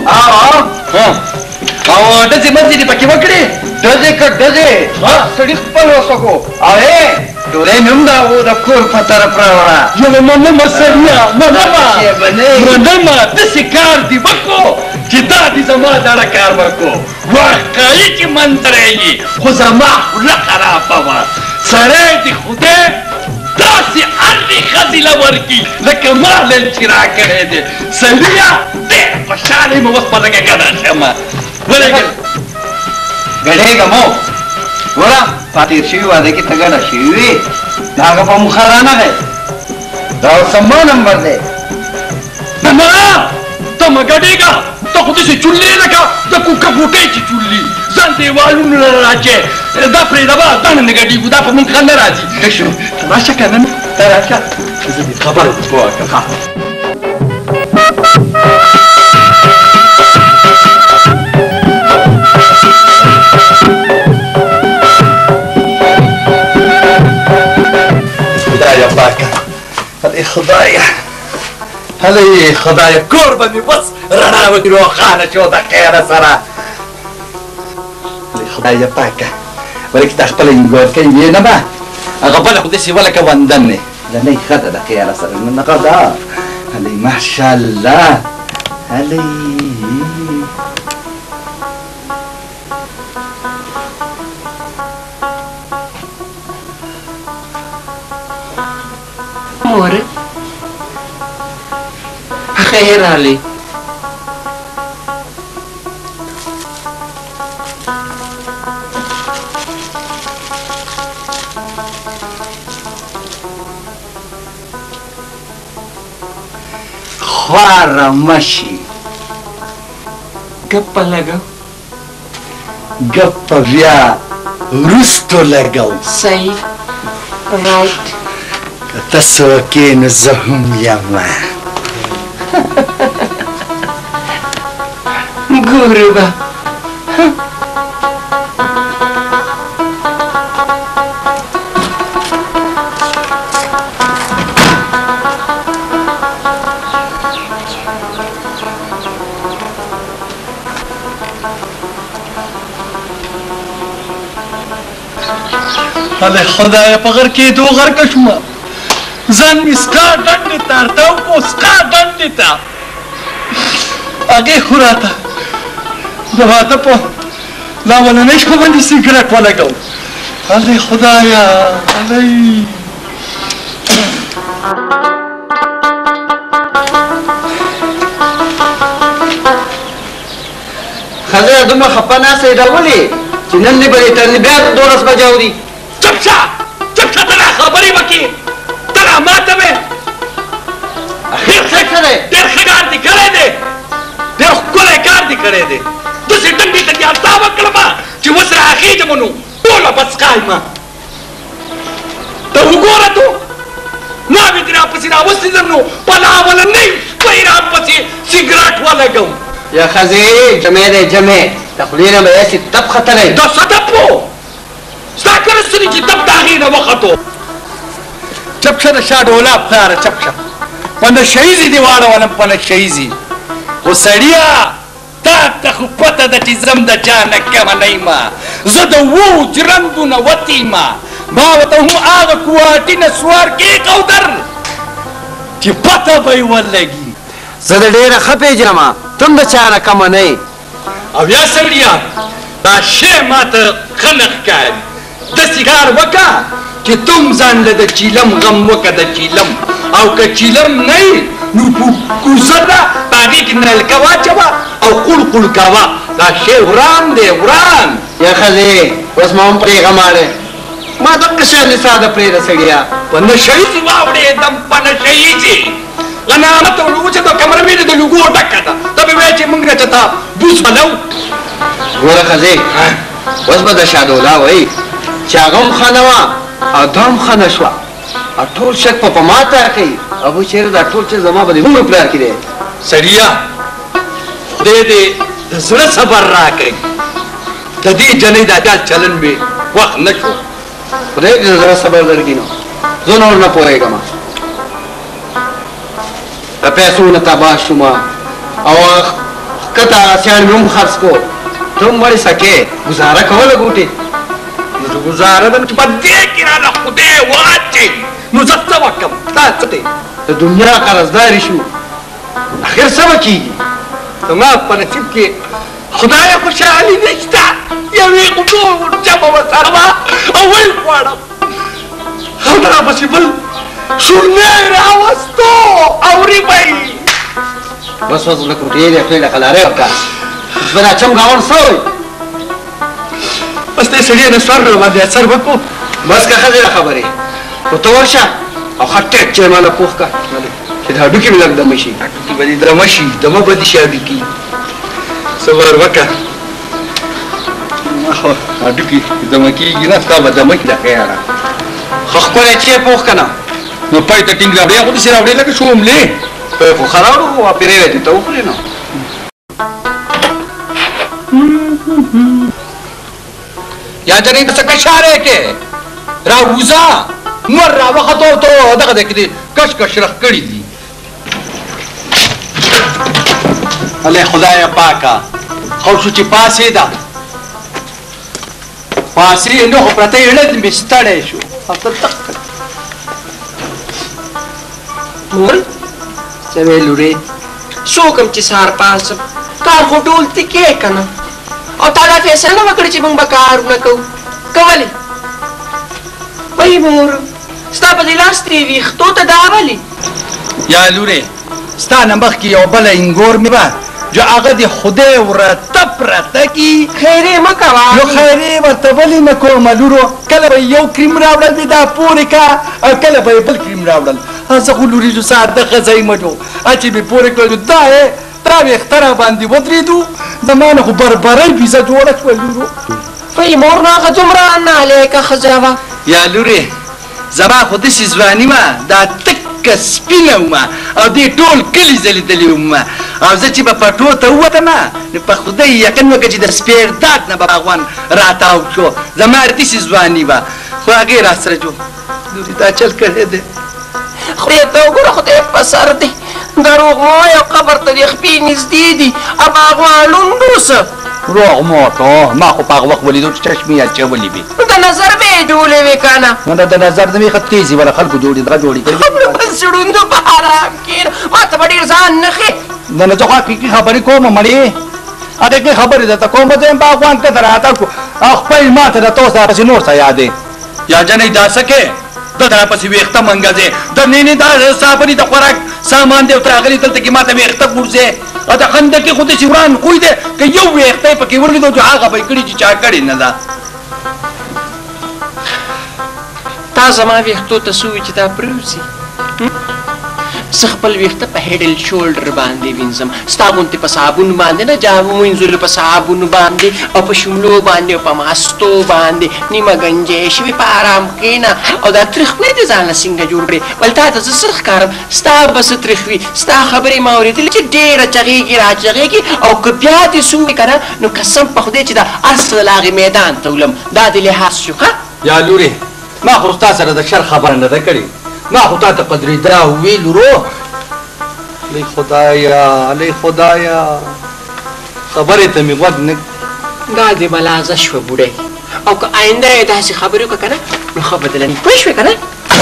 Speaker 3: او ډزې مزې دې پکې وکړې ډزې که ډزې سړي خپل وسکو اوې ډوډۍ مې هم دا و د کور په طرف راوړه یوه منمه سړیه منمه منمه داسې کار دې وکړو چې دا دې زما دړه کار وکړو واقعي چې منترېږي خو زما خوله خرابه وه سړی دې خدای داسې هرې ښځې له ورکړي لکه ما نن چې راکړی دی سړیه ډېر خوشحاله یم اوس په لږه ګډه شمه ولېږل ګډېږم او ګوره په تېر شوي واده کې ته ګډه شوي وې د هغه په مخه رانغی دا اوس زما نمبر دی نه نه ته مه ګډېږه ته خو داسې چولې لکه د کوکه ګوټۍ چې چولي ځان دیوالونو نه راچې دا پرېږده به دا نه نه ګډېږو دا په مونږ ښه نه راځي ښه شو ته راشه که نه ته راشه زه دې خبره درته وکړم خدایا پاکه هلې خدایا هلې خدایا کور به مې بس رڼا وکړي روښانه شو د خیره سره هلې خدایا پاکه ولکې تا خپله انګورکۍ وینه به هغه بله خو داسې ولکه وندن دی لنۍ ښه ده د خیره سره نه ښه ده هلې ماشاءالله هلې
Speaker 5: Amore, خیر علی
Speaker 3: خواره مشي ګپه لګو ګپه بیا وروستو لګو
Speaker 5: صحیح رایټ
Speaker 3: که ته څوک یې نو زه هم یم
Speaker 5: ګورو به
Speaker 3: هله خدای په غر کې دو غرقه شومه ځان مې سکا ډنډې ته ارتاو کو سکا ډنډې ته هغې خو راته د واده په لاولنۍ شپه باندې سګرټ ولګو هلې خدایه هلئ
Speaker 1: ښځه دومره خفه ناسته یې دا ولې چې نن دې به دې تر بیا دولس بجه اوري
Speaker 4: چپ شه چپ شه ته را خبرې وکړې ته را ماته مې
Speaker 1: اخر څه ښه دی
Speaker 4: ډېر ښه کار دې کړی دی ډېر ښکلی کار دې کړی دی داسې ډنډې ته دې التا وکړمه چې اوس را اخېږم نو ټوله به څښایم ته وګوره تو ناوې دې راپسې راوستېدم نو په لاولنۍ شپه یې راپسې سګرټ ولګوم
Speaker 1: یا ښځې جمع دی جمع د خولې نه به داسې تپ ختلی
Speaker 4: دا څه تپ و ستا کله سترګې چې تپ د هغې نه وختو
Speaker 3: چپ شه د شا ډولا پلاره چپ شه په نشه ییزې دې واړولم په نشه ییزې خو سړیه تا ته خو پته ده چې زم د چا نه کمه نه یمه زه د اوو جرندو نه وتې یمه ما ورته هم هغه کوهاټي نه سوار کېښودر چې پته به یې ولګي
Speaker 1: زه د ډېره ښه پېژنم ته هم د چا نه کمه نه یې
Speaker 4: او یا سړیه دا شی ماته ښه نه ښکاري داسې کار وکړه چې تم ځان له د چیلم غم وکړه د چیلم او که چیلم نه یې نو په کوزه ده په هغې کې نلکه واچوه او قوړ قوړ کوه دا شی وران دی وران
Speaker 1: یا ښځې اوس ما هم پرې غماړې ما دغه شیان دې ساده پرېږده سړیه
Speaker 4: په نشه ییزې واوړېدم په نشه ییزې غنامت او لوچه د کمره مې د لوګو ډکه ده ته به وایې چې موږ نه چېرته بوس بلو
Speaker 1: ګوره ښځې اوس به د شادولا وایي چې هغه هم ښه نه وه او دا هم ښه نه شوه او ټول شک په په ما ته کوي ابو چېرې دا ټول چې زما به د دومره پلار کې دی
Speaker 4: سړیه خدای دې د زړه صبر راکړي د دې جنۍ دا چال چلن مې وخت نه شو
Speaker 1: خدای دې د زړه صبر درکړي نو زه نور نه پوهېږم د پیسو نه تباه شوم او ښکته اسیان مې هم خرڅ کړو ته هم مړې سکې ګزاره کوله ګوتې
Speaker 4: نو زه ګزاره ده چې په دې کې راله خدای واچي نو زه څه وکړم دا څه دی
Speaker 1: د دنیا قرضداري شو اخر څه به کېږي
Speaker 4: زما په نصیب کې خدای خوشحالي نشته یوې غوټو جمع ورسره وه او ویې غواړم او د راپسې بل شورنی راوستو اوري به یې
Speaker 1: بس اوس لکه روټۍ دې خولې له قلارې وکړه اوس به دا چم ګاونډ څه وایي
Speaker 4: بس دې سړي نه سر باندې اثر وکړو
Speaker 1: بس که ښځې را خبرې خو ته ورشه او ښه ټیټ چې ماله پوخ کړه چې دا هډوکي مې لږ دمه شي
Speaker 4: هډوکي به دې درمه شي دمه به دې شي هډوکي صبر وکړه خو هډوکي دمه کېږي نه ستا به دمه کړي د خیاله
Speaker 1: ښه ښکلی چې پوخ که نه
Speaker 4: نو پای ته ټینګ راوړې خو داسې راوړې لکه شوملې
Speaker 1: پای خو ښه راوړو اپرې وې ته وخورې نو
Speaker 4: یا جنۍ ته څه کشارې کې راووځه نور راوختو ته دغه دی کې دې کش کش رخ کړي دي
Speaker 3: هلې خدایه پاکه خو شو چې پاسېده پاسې نه خو پرته یې ړد مې ستړی شو
Speaker 5: مور څه وې لورې څوک هم چې سهار پاسم کار خو ډول ته کې که نه او تا دا فیصله نه وکړه چې موږ به کارونه کوو که ولې وایي مور ستا په دې لاس ترې ویښتو ته دا ولې
Speaker 3: یا لورې ستا نه مخکې یو بله انګور مې وه جو هغه د خدای ورته پرته کي
Speaker 5: خیرې مه کوه
Speaker 3: نو خیرې ورته ولې نه کومه لورو کله به یو کریم راوړل دې دا پورې کا او کله به یې بل کریم راوړل زه خو لوري ساعت د ښځه یم نو چې مې پورې کړل دا یې دا ویښته را باندې ودرېدو د ما نه خو بربرۍ بیزه جوړه شوه لورو
Speaker 5: وایي مور نو هغه دومره نالایقه ښځه وه
Speaker 3: یا لورې زما خو داسې ځواني وه دا تکه سپینه ومه او دې ټول کلي ځلېدلې ومه او زه چې به پټو ته ووتمه نو په خدای یقین وکړه چې د سپېرداد نه به باغوان راتاو شو زما داسې ځواني وه خو هغې را سره جو لورې دا چل کړی دی
Speaker 5: خدای ته وګوره خدای په سر دی دروغ مه وایه او قبر ته دې خپې نږدې دي او باغوان لوند اوسه
Speaker 3: روغ مو ته ما خو په هغه وخت ولیدو چې چشمې یې اچولې وې
Speaker 5: د نظر به یې جوړې وې که نه
Speaker 3: نو د نظر د مې ښه تېزې وله خلکو جوړې دغه جوړې کړي
Speaker 5: په سړوندو په حرام کښېنه ما ته به ډېر ځان نه ښې
Speaker 3: نه نه زه خو حقیقي خبرې کوم مړې حقیقي خبرې درته کوم زه یم باغوان ته ته راته کړو او خپل ما ته د توس دپسې نور څه یادې یا جنۍ دا څه کې د دا پسې ویښته منګځې د نینې دا صابني د خوراک سامان دی او ته راغلې دلته کې ما ته ویښته ګورځې او د خندقې خو داسې وران خوی دی که یو ویښته یې پکې ولیدو چې هغه به یې کړي چې چا کړې نه ده
Speaker 5: تا زما ویښتو ته څه وي چې دا پرېوځي زه خپل ویښته په هیډ اینډ شولډر باندې وینځم ستا غوندې په صابون باندې نه جامو وینځلو په صابون باندې او په شملو باندې او په ماستو باندې نیمه ګنجې شوي په آرام کښېنه او دا تریخ نه دې ځان له څنګه جوړ کړې ولې تا ته زه څه ښکارم ستا به څه تریخ وي ستا خبرې ما اورېدلې چې ډېره چغېږي را چغېږي او که بیا دې څه وي که نه نو قسم په خدای چې دا اصل هغې میدان ته ولم دا دې لحاظ شو ښه
Speaker 3: یا لورې ما خو ستا سره د شر خبره نه ده کړې ما خو تا ته قدرېدا وویل ورو لی خدایا لی خدایا خبرې ته مې غوږ نه
Speaker 5: دا دې ملازه شوه بوډۍ او که آینده یې داسې خبرې وکړه که نه نو ښه به دله پوه شوې که نه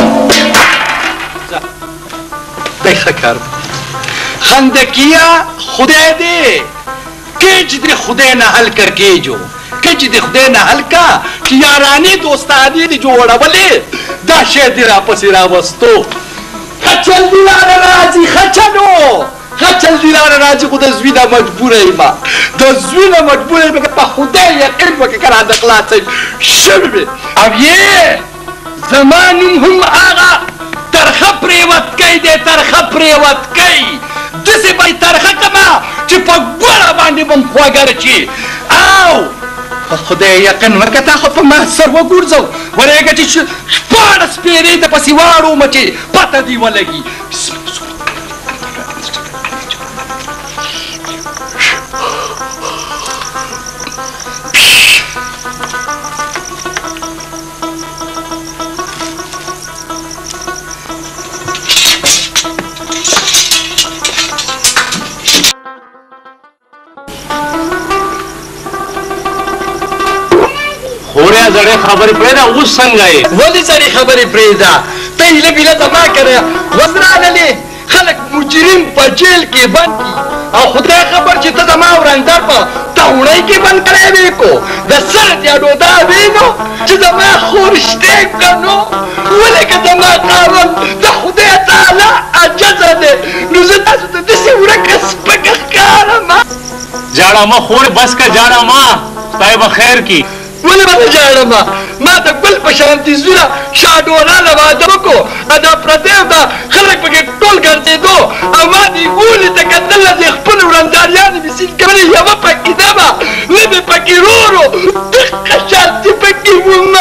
Speaker 3: دی ښه کار خندکیه خدای دې کیچ دې خدای نه حل کر کیجو کچ دې خدای نه حل کا چې یارانې دوستانې دې جوړولې دا شی دې راپسې راوستو خچل دې لاره راځي خچلو خچل دې لاره راځي خو د زوی نه مجبوره یمه د زوی نه مجبوره یمه که په خدای یقین وکړې که راته خلاصوي شوې وې او یې زما نوم هم هغه ترخه پرېوتکی دی ترخه پرېوتکی داسې به یې ترخه کړمه چې په ګوړه باندې به م خوږه رچي او په خدای یقین وکړه تا خو په ما سر وګورځو ولېږه چې شپاړس پېرې د پسې واړومه چې پته دې ولګي
Speaker 6: خوریا زړې خبرې پرېږده اوس څنګه یې
Speaker 3: ولې زړې خبرې پرېږده ته هیله بیله زما کړې اوس رانلې خلک مجرم په جیل کې بند کي او خدای خبر چې ته زما ورندر په تاوړۍ کې بند کړی وې کو د سر تیاډو دا وې نو چې زما خور شتې که نو ولې که زما خاوند د خدای تعالی عجزه دی نو زه تاسو ته داسې ورکه سپکه ښکارم
Speaker 6: جاړه مه خور بس که جاړه مه خدای به خیر کي
Speaker 3: ولې به نه ژاړم ما د ګل په شان تیزونه شاډورانه واده وکړو او دا پردیو ته خلک پکې ټول ګرځېدو او ما دې ګولې ته کتله چې خپلې ورنداریانې مې سین کولې یوه پکې نه وه وې مې پکې رورو دغه شانتې پکې ومه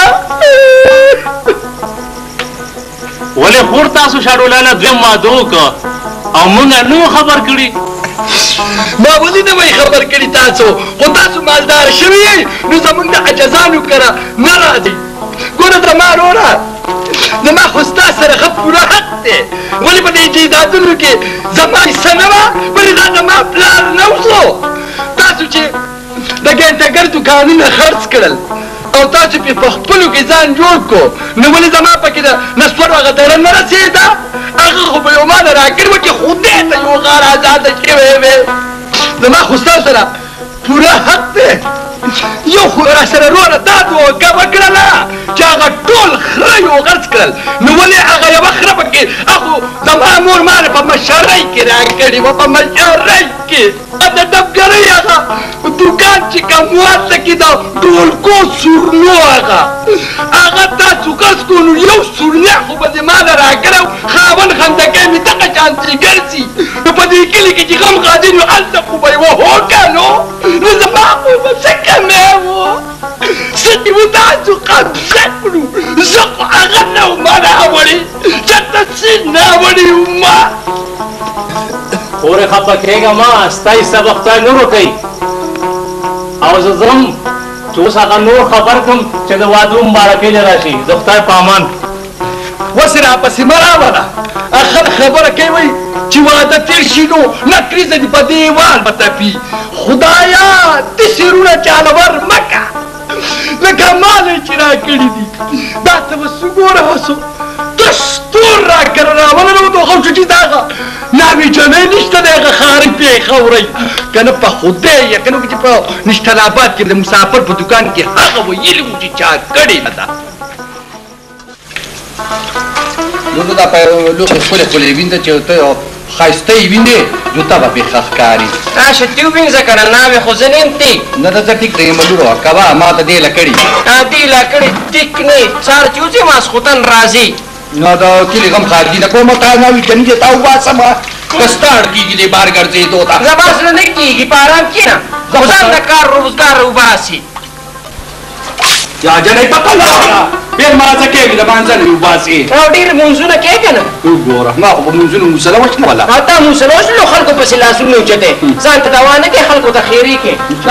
Speaker 6: ولې خور تاسو شاډولانه دویم واده وکړه او موږ نه خبر کړي
Speaker 3: ما ولې نه وای خبر کړي تاسو خو تاسو مالدار شوي یئ نو زموږ د عجزانو کره نه راځئ ګوره زما وروره زما خو ستا سره ښه پوره حق دی ولې په دې جایدادونو کې زما حصه نه وه ولې دا زما پلار نه وسو تاسو چې د ګنټګر دوکانونه خرڅ کړل او تاسو پې په خپلو کې ځان جوړ کړو نو ولې زما پکې د نسوارو هغه دره نه رسېده هغه خو به یو ما نه راکړې وه چې خدای ته یو غار ازاده شوې وې زما خو ستا سره پوره حق دی یو خو را سره وروره دا دوکه وکړله چې هغه ټول خره یو غرڅ کړل نو ولې هغه یوه خره پکې هغو زما مور ماله په مشرۍ کې راکړې وه په مشرۍ کې د ډبګرۍ هغه دوکان چې کوم واته کې د ډولکو سورنو هغه هغه تاسو کس کو نو یو سورنی خو به دې ماله راکړی و خاوند خندګۍ مې دغه شانتې ګرځي نو په دې کلي کې چې غم غادي نو هلته خو به یې وهو که نو نو زما خو به څه کمی و څه چې و تاسو قبضه کړو زه خو هغه نه وم راوړې چېرته سیند راوړې وما
Speaker 7: پورې خفه کېږه ما ستا سبق تا نه وکوي او زه ځم چې اوس هغه نور خبر کړم چې د واده مبارکۍ دې راشي د خدای په امان
Speaker 3: وسې راپسې مه راوله اخر خبره کوي وایي چې واده تېر شي نو نکریزه دې په دیوال به تپي خدایا داسې رونه چاله ور مه که لکه ماله چې راکړي دي دا ته به څه ګوره هسو تش تور راکړه راوله نو خو چې دا هغه ناوې جنۍ نشته دی هغه خاري پېښوری که نه په خدای یقین وکړي چې په نشتر آباد کې د مسافر په دوکان کې هغه ویلي وو چې چا کړې نه ده
Speaker 4: نو دا په لوښي ښکلې ښکلې وینده چې ته ښایسته یې وینې نو ته به پې ښه ښکاري
Speaker 5: راشه تی ووینځه که نه ناوې خو زه نه یم ټیک
Speaker 4: نه ته زه ټیک ته یم لوره کوه ما ته دې له کړي
Speaker 5: دې لا کړې ټیک نه سهار چې وځې ماسخوتن راځي
Speaker 4: نو د کلي غم خارجي نه کومه تا ناوي جنګ دې تا وباسمه کستاړ کېږي دې بار ګرځېدو ته
Speaker 5: زما زړه نه کېږي په ارام کښېنه خو ځان د کار روزګار وباسي
Speaker 3: یا جنۍ په کله بېل مازه کېږي د مانځه نه وباسي
Speaker 5: او ډېر مونځونه کوې که نه
Speaker 3: وګوره ما خو په مونځونو موسله وشلوله
Speaker 5: او تا موسله وشلو خلکو پسې لاسونه اوچتې ځان ته دوا نه کوې خلکو ته خیرې کې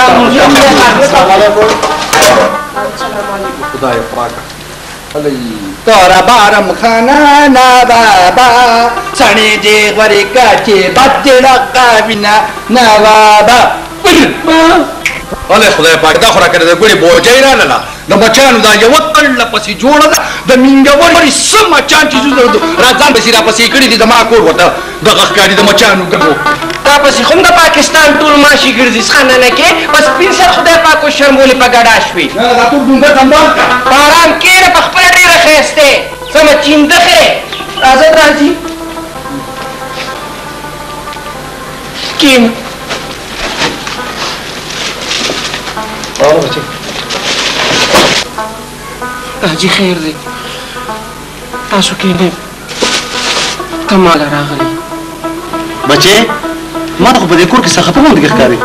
Speaker 3: خدای پاکه
Speaker 4: تورا بارم خانا نا بابا سنی دی غوری کاچی بچی رقا بینا نا بابا
Speaker 3: الله خدای پاک دا خو راکړې د ګوړې بوجۍ رالاله د مچانو دا یوه تړله پسې جوړه ده د مینګورې څه مچان چې را ځان پسې راپسې کړي دي زما کور ورته دغه ښکاري د مچانو ګډو
Speaker 5: تا پسې خو هم د پاکستان ټول ماشي ګرځي څښنه نه کې بس سپین سر خدای پاک وشرمولې په ګډا شوې
Speaker 3: دا ټول ډونګه سنبال کړه
Speaker 5: په ارام کښېنه په خپله ډېره ښایسته سمه چیندخې راځه راځي کښېنه حاجي خیر دی تاسو کښېنئ ته ماله راغلي
Speaker 2: بچې ما ته خو په دې کور کې څه خفه غوندې ښکاري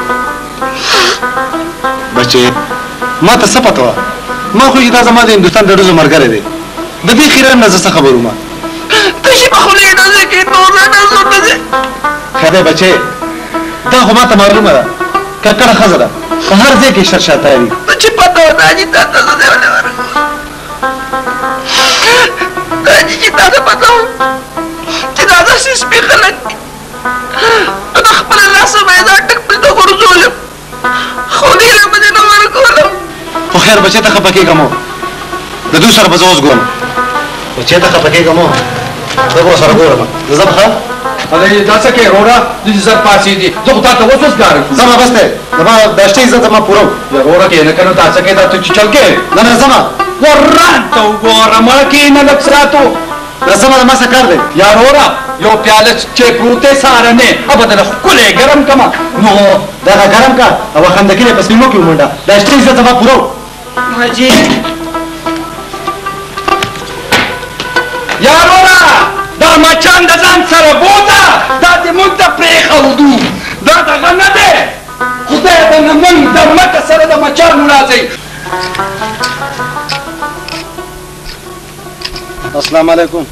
Speaker 2: بچې ما ته څه پته وه ما خو چې دا زما د هندوستان د ډزو ملګری دی د دې خیرن نه زه څه خبر وم
Speaker 5: تشي په خولې ډزې کې نوزه ډزو ډزې
Speaker 2: ښه دی بچې دا خو ما ته معلومه ده ککړه ښځه ده په هر ځای کې شرشاته وي
Speaker 5: چې پته وه حاجي تا ته زه دی ولې ورغلم حاجي چې تا ته پته وه چې دا داسې سپي خلک دي نو د خپله لاسه به یې دا ټک پلته غورځولم خو ډېره به دې نه ورکولم
Speaker 2: خو خیر بچې ته خفه کېږه مو د دوی سره به زه اوس ګورم بچې ته خفه کېږه مو زه به ورسره ګورم زه ځم ښه
Speaker 3: هغه دا څه کوې وروره دې زر پاڅېدې زه خو تا ته اوس اوس ګارم
Speaker 2: ځمه بس دی زما دا شته عزت زما پوره
Speaker 3: یا وروره کښېنه که نه دا څه کوې دا ته چیچل کوې
Speaker 2: نه نه ځمه
Speaker 3: وران ته وګوره مړه کښېنه لږ سراتو
Speaker 2: دا ځمه د ما څه کار دی
Speaker 3: یا وروره یو پیاله چې پروت دی سهارنې او بدله ښکلی ګرم کړمه
Speaker 2: نو دغه ګرم کا او خندقینې په سپینو کې ومنډه دا شته عزت زما پوره
Speaker 5: حاجي
Speaker 3: یا وروره دا مچان د ځان سره بوته دا دې موږ ته پرېښودو دا دغه نه دی خدای به نه موږ د مکه سره د مچانو راځئ
Speaker 2: السلام علیکم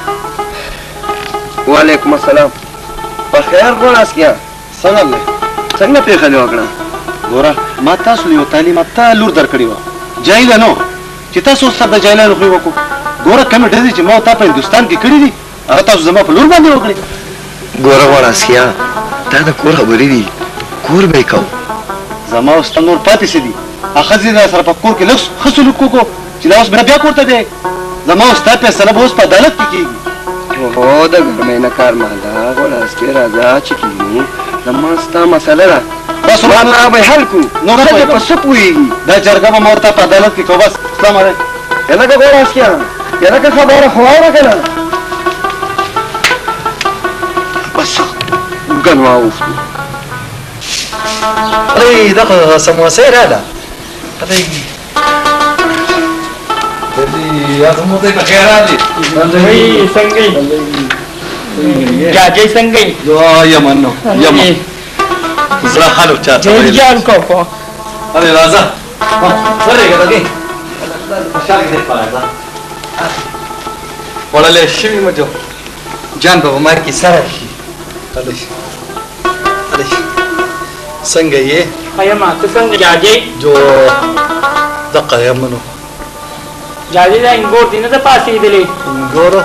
Speaker 1: وعلیکم السلام په خیر غواړاست کیا
Speaker 2: څنګه دی
Speaker 1: څنګه پېښه دې وکړه
Speaker 2: ګوره ما تاسو له یو تعلیم یافته لور درکړې وه جاهله نه چې تاسو اوس سره د جاهلانو خوی وکړو ګوره کمې ډزې چې ما او تا په هندوستان کې کړي دي هغه تاسو زما په لور باندې وکړې
Speaker 1: ګوره غواړاست کیا دا د کور خبرې دي کور به یې کوو
Speaker 2: زما اوس ته نور پاتې څه دي هغه ښځې را سره په کور کې لږ ښه سلوک وکړو چې دا اوس بیا بیا کور ته دی زما اوس ستا فیصله به اوس په عدالت کې کېږي
Speaker 1: هو د ګرمۍ نه کار ماله غواړاست کې راځه چې کېږو زما ستا مسله ده
Speaker 2: بس
Speaker 1: ما به حل کړو
Speaker 2: نو نه
Speaker 1: ښځه په څه پوهېږي
Speaker 2: دا جرګه به ما ورته په عدالت کې کوو بس السلام علیکم
Speaker 1: یلکه غواړاست کیا یلکه خبره خو واوره که نه دکان واوښتو.
Speaker 3: هلئ دغه سموسه یې راله. هلئ هغه موتی په خیر راغلې.
Speaker 7: څنګه یې جاجی څنګه یې
Speaker 3: یمه نو یمه زړه حال چا ته
Speaker 7: ډېر جان کوکو.
Speaker 3: هلئ راځه ورېږه دګې خوشحاله دې په راځه وړلی شوي مجو جان به په ما کې سره شي. هلئ هلئ څنګه یې
Speaker 7: ښه یمه ته څنګه جاجی
Speaker 3: جو دقه یم نو
Speaker 7: جاجی دا انګور دې نه ده پاسېدلی
Speaker 3: انګورو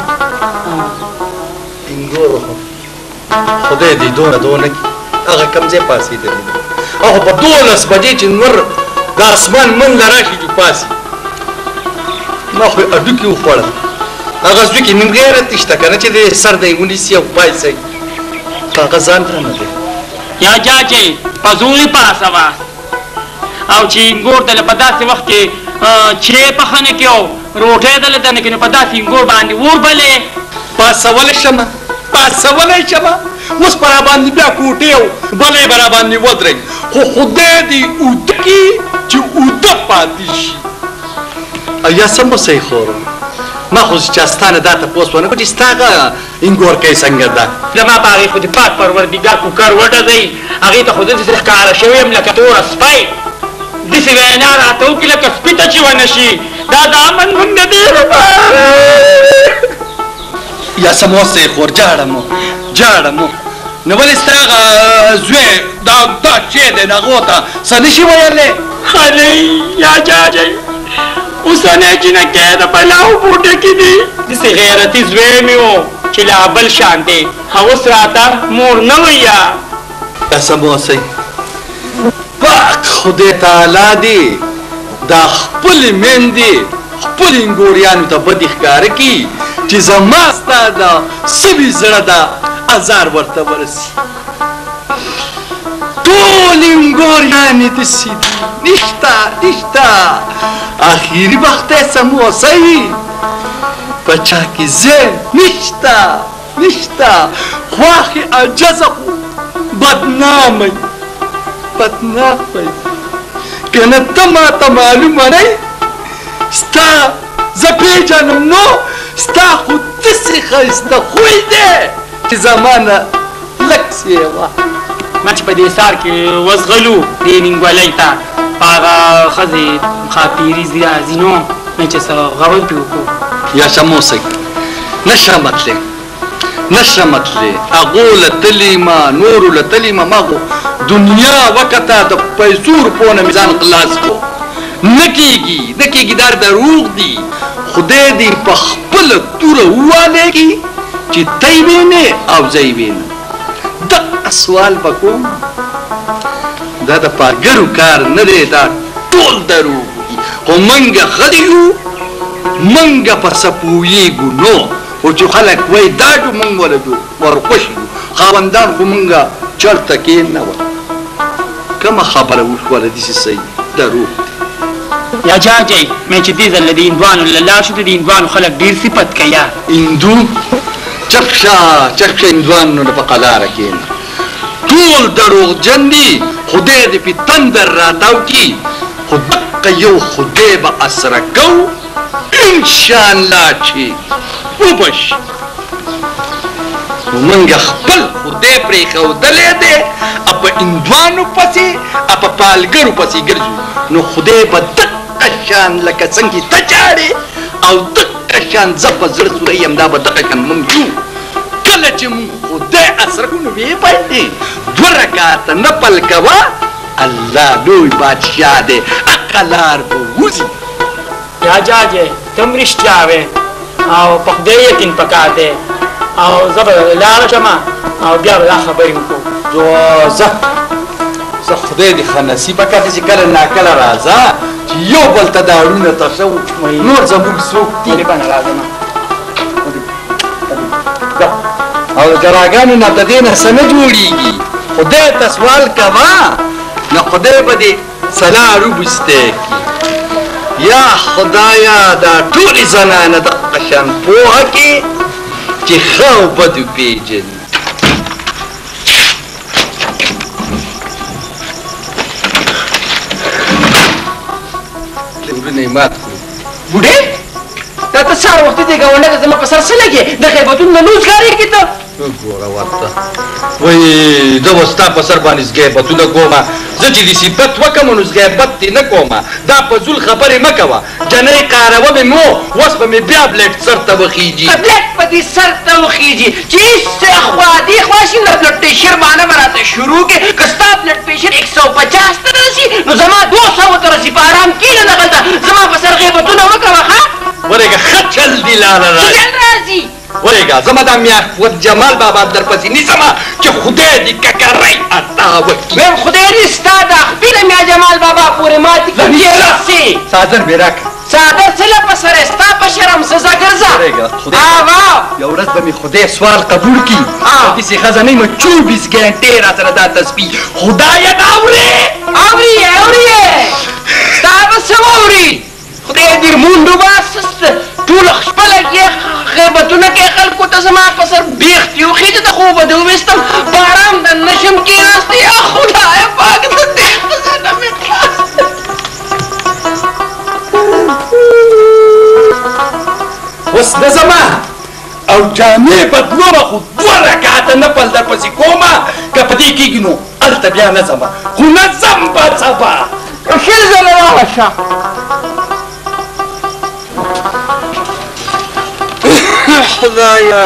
Speaker 3: انګورو خدای دې دونه دونه کړي هغه کوم ځای پاسېدلی دی او خو په دولس بجې چې نور د اسمان منډه راشي چې پاسي ما خو هډوکي وخوړل هغه زوی کې نیم غیرت شته که نه چې د سر دی ونیسي او پایسئ هغه ځان ته نه دی
Speaker 7: یا جاجی په زورې پاسوه او چې انګور دله په داسې وخت کې چای پخه نه کړي او روټۍ دله ته نه کړي نو په داسې انګور باندې اور بلې
Speaker 3: پاسولی شمه پاسولی شمه اوس به راباندې بیا کوټې او بلې به راباندې ودرئ خو خدای دې اوده کړي چې اوده پاتې شي او یا سموسه یې خورم ما خو چې ستا نه دا تپوس ونه کړو چې ستا هغه انګورکۍ څنګه ده
Speaker 7: زما په هغې خو د پاک پروردګار کوکر وډزئ هغې ته خو زه داسې ښکاره شوی یم لکه توره سپی داسې وینا راته وکړي لکه سپي ته چې ونه شي دا د امن مونږ نه دی
Speaker 3: یا سموسه یې خور جاړه مو جاړه مو نو ولې ستا هغه زوی دا دا چې دی نو هغو ته څه نه شي ویلی
Speaker 7: هلئ یا جاجی اوسنی جنکۍ د پلاو بوټه کې دي داسې غیرتي زوی مې و چې لا بل شان دی اوس راته مور نه ویه
Speaker 3: یا سموسه پاک خدای تعالی دی دا خپلې میندې خپلې انګوریانو ته بدې ښکاره کړي چې زما ستا د سوي زړه ده ازار ورته ورسي ټولې انګوریانې داسې دي نشته نشته اخري وخت یې سموسه وي په چا کې ذهن نشته نشته خواښې عجزه خو بدنامه بدنامه که نه ته ماته معلومه نه ستا زه پېژنم نو ستا خو داسې ښایسته خوی دی چې زما نه لږ سیوه
Speaker 7: ما چې په دې سار کې وزغلو دې نینګولۍ ته په هغه ښځې خاپیري زینو نه چې څه غول پې وکړو
Speaker 3: یا شموسک نشم تللی نشم تللی هغو له تللی ما نورو له تللی ما ما خو دنیا وکته د پیسو روپو نه مې ځان خلاص کړو نه کېږي نه کېږي دا دروغ دي خدای دې په خپله توره ووالی کړي چې ته یې وینې او زه یې وینم دغه سوال به کوم دا د پاګرو کار نه دی دا ټول دروغ دي خو منګه ښه یو منګه په څه پوهېږو نو خو چې خلک وایي دا جو موږ ولدو ورخوښ یو خاوندان خو موږ چرته کېنوه کومه خبره وشوله داسې صحیح دروغ دی
Speaker 7: یا جاجی مې چې دې ځل د هندوانو له لار شو د هندوانو خلک ډېر صفت کوي
Speaker 3: هندو چپ شه چپ شه هندوانو نه په قلاره کښېنه ټول دروغجن دي خدای دې پې تندر راتاو کړي خو دقه یو خدای به اسره کوو انشاءالله چې وبه شي نو موږ خپل خدای پرېښودلی دی او په هندوانو پسې او په پالګرو پسې ګرځو نو خدای به دقه شان لکه څنګه ته جاړې او دقه شان زه په زړه سوری یم دا به دقه شان موږ یو کله چې موږ خدای اسره کړو نو ویې باندې دوه رکاته نفل کوه الله لوی بادشاه دی هغه لار به وځي
Speaker 7: یا جاجی تم رښتیا وې او په خدای یقین پکار دی او زه به لاړه شم او بیا به دا خبرې وکړو
Speaker 3: جو زه زه خدای دې ښه نصیبه کړه چې کله ناکله راځه چې یو بل ته دا اړونه تشه نور زموږ څوک دي
Speaker 7: غریبانه راځم
Speaker 3: او د جراګانو نه د دې نه څه نه جوړېږي خدای ته سوال کوه نو خدای به دې سلا روبستی کړي یا خدایا دا ټولې زنانه دغه شان پوهه کړي چې ښه او بد وپېژني ورونه یې مات کړو.
Speaker 5: بوډۍ دا ته سهار وختي دې ګاونډي ته زما په سر څه لګې د غیبتونو نه لوز کارېږي ته
Speaker 3: ګوره ورته وایي زه به ستا په سر باندې غیبتونه کومه زه چې دې صفت وکړم نو غیبت دې نه کومه دا په زول خبرې مه کوه جنۍ قاروه مې مو اوس به مې بیا بلېټ سر ته وخیږي
Speaker 5: بلېټ په دې سر ته وخیږي چې هېڅ خوا دې خوا شي نو بلډ پرېشر باندې به راته شروع کړې که ستا بلډ پرېشر ایک سو پچاس ته رسي نو زما دو سوو ته رسي په ارام کښېنه دغلته زما په سر غیبتونه وکړه ښه
Speaker 3: ورېږه ښه چل دې لاره
Speaker 5: چل راځي
Speaker 3: ورېږه زما دا میاخوت جمال بابا درپسې نیسمه چې خدای دې ککرۍ عطا وکړي
Speaker 5: ویم خدای دې ستا دا خپله میا جمال بابا پورې ماتې کړي رسي
Speaker 3: څادر مې راکړه
Speaker 5: څادر څه له په سره ستا په شرم سزا ګرځه اوا
Speaker 3: یو ورځ به مې خدای سوال قبول کړي داسې ښځه نه یم چوبیس ګنټې را سره دا تسبیح خدایه دا اورې
Speaker 5: اوري یې اوري یې ستا به څه واوري خدای دې مونډو باسست ټول شپه لګې غیبتونه کوي خلکو ته زما په سر بیختي وخېږي د خوبه دې وویستم په ارام د نشم کېناستی یا خدایه پاک د دې ښځه نه مې خلاص
Speaker 3: اوس نه ځمه او جامې بدلومه خو دوه رکعته نفل درپسې کومه که په دې کېږي نو هلته بیا نه ځمه خو نه ځم به سبا
Speaker 5: شل ځله راشه
Speaker 3: خدایا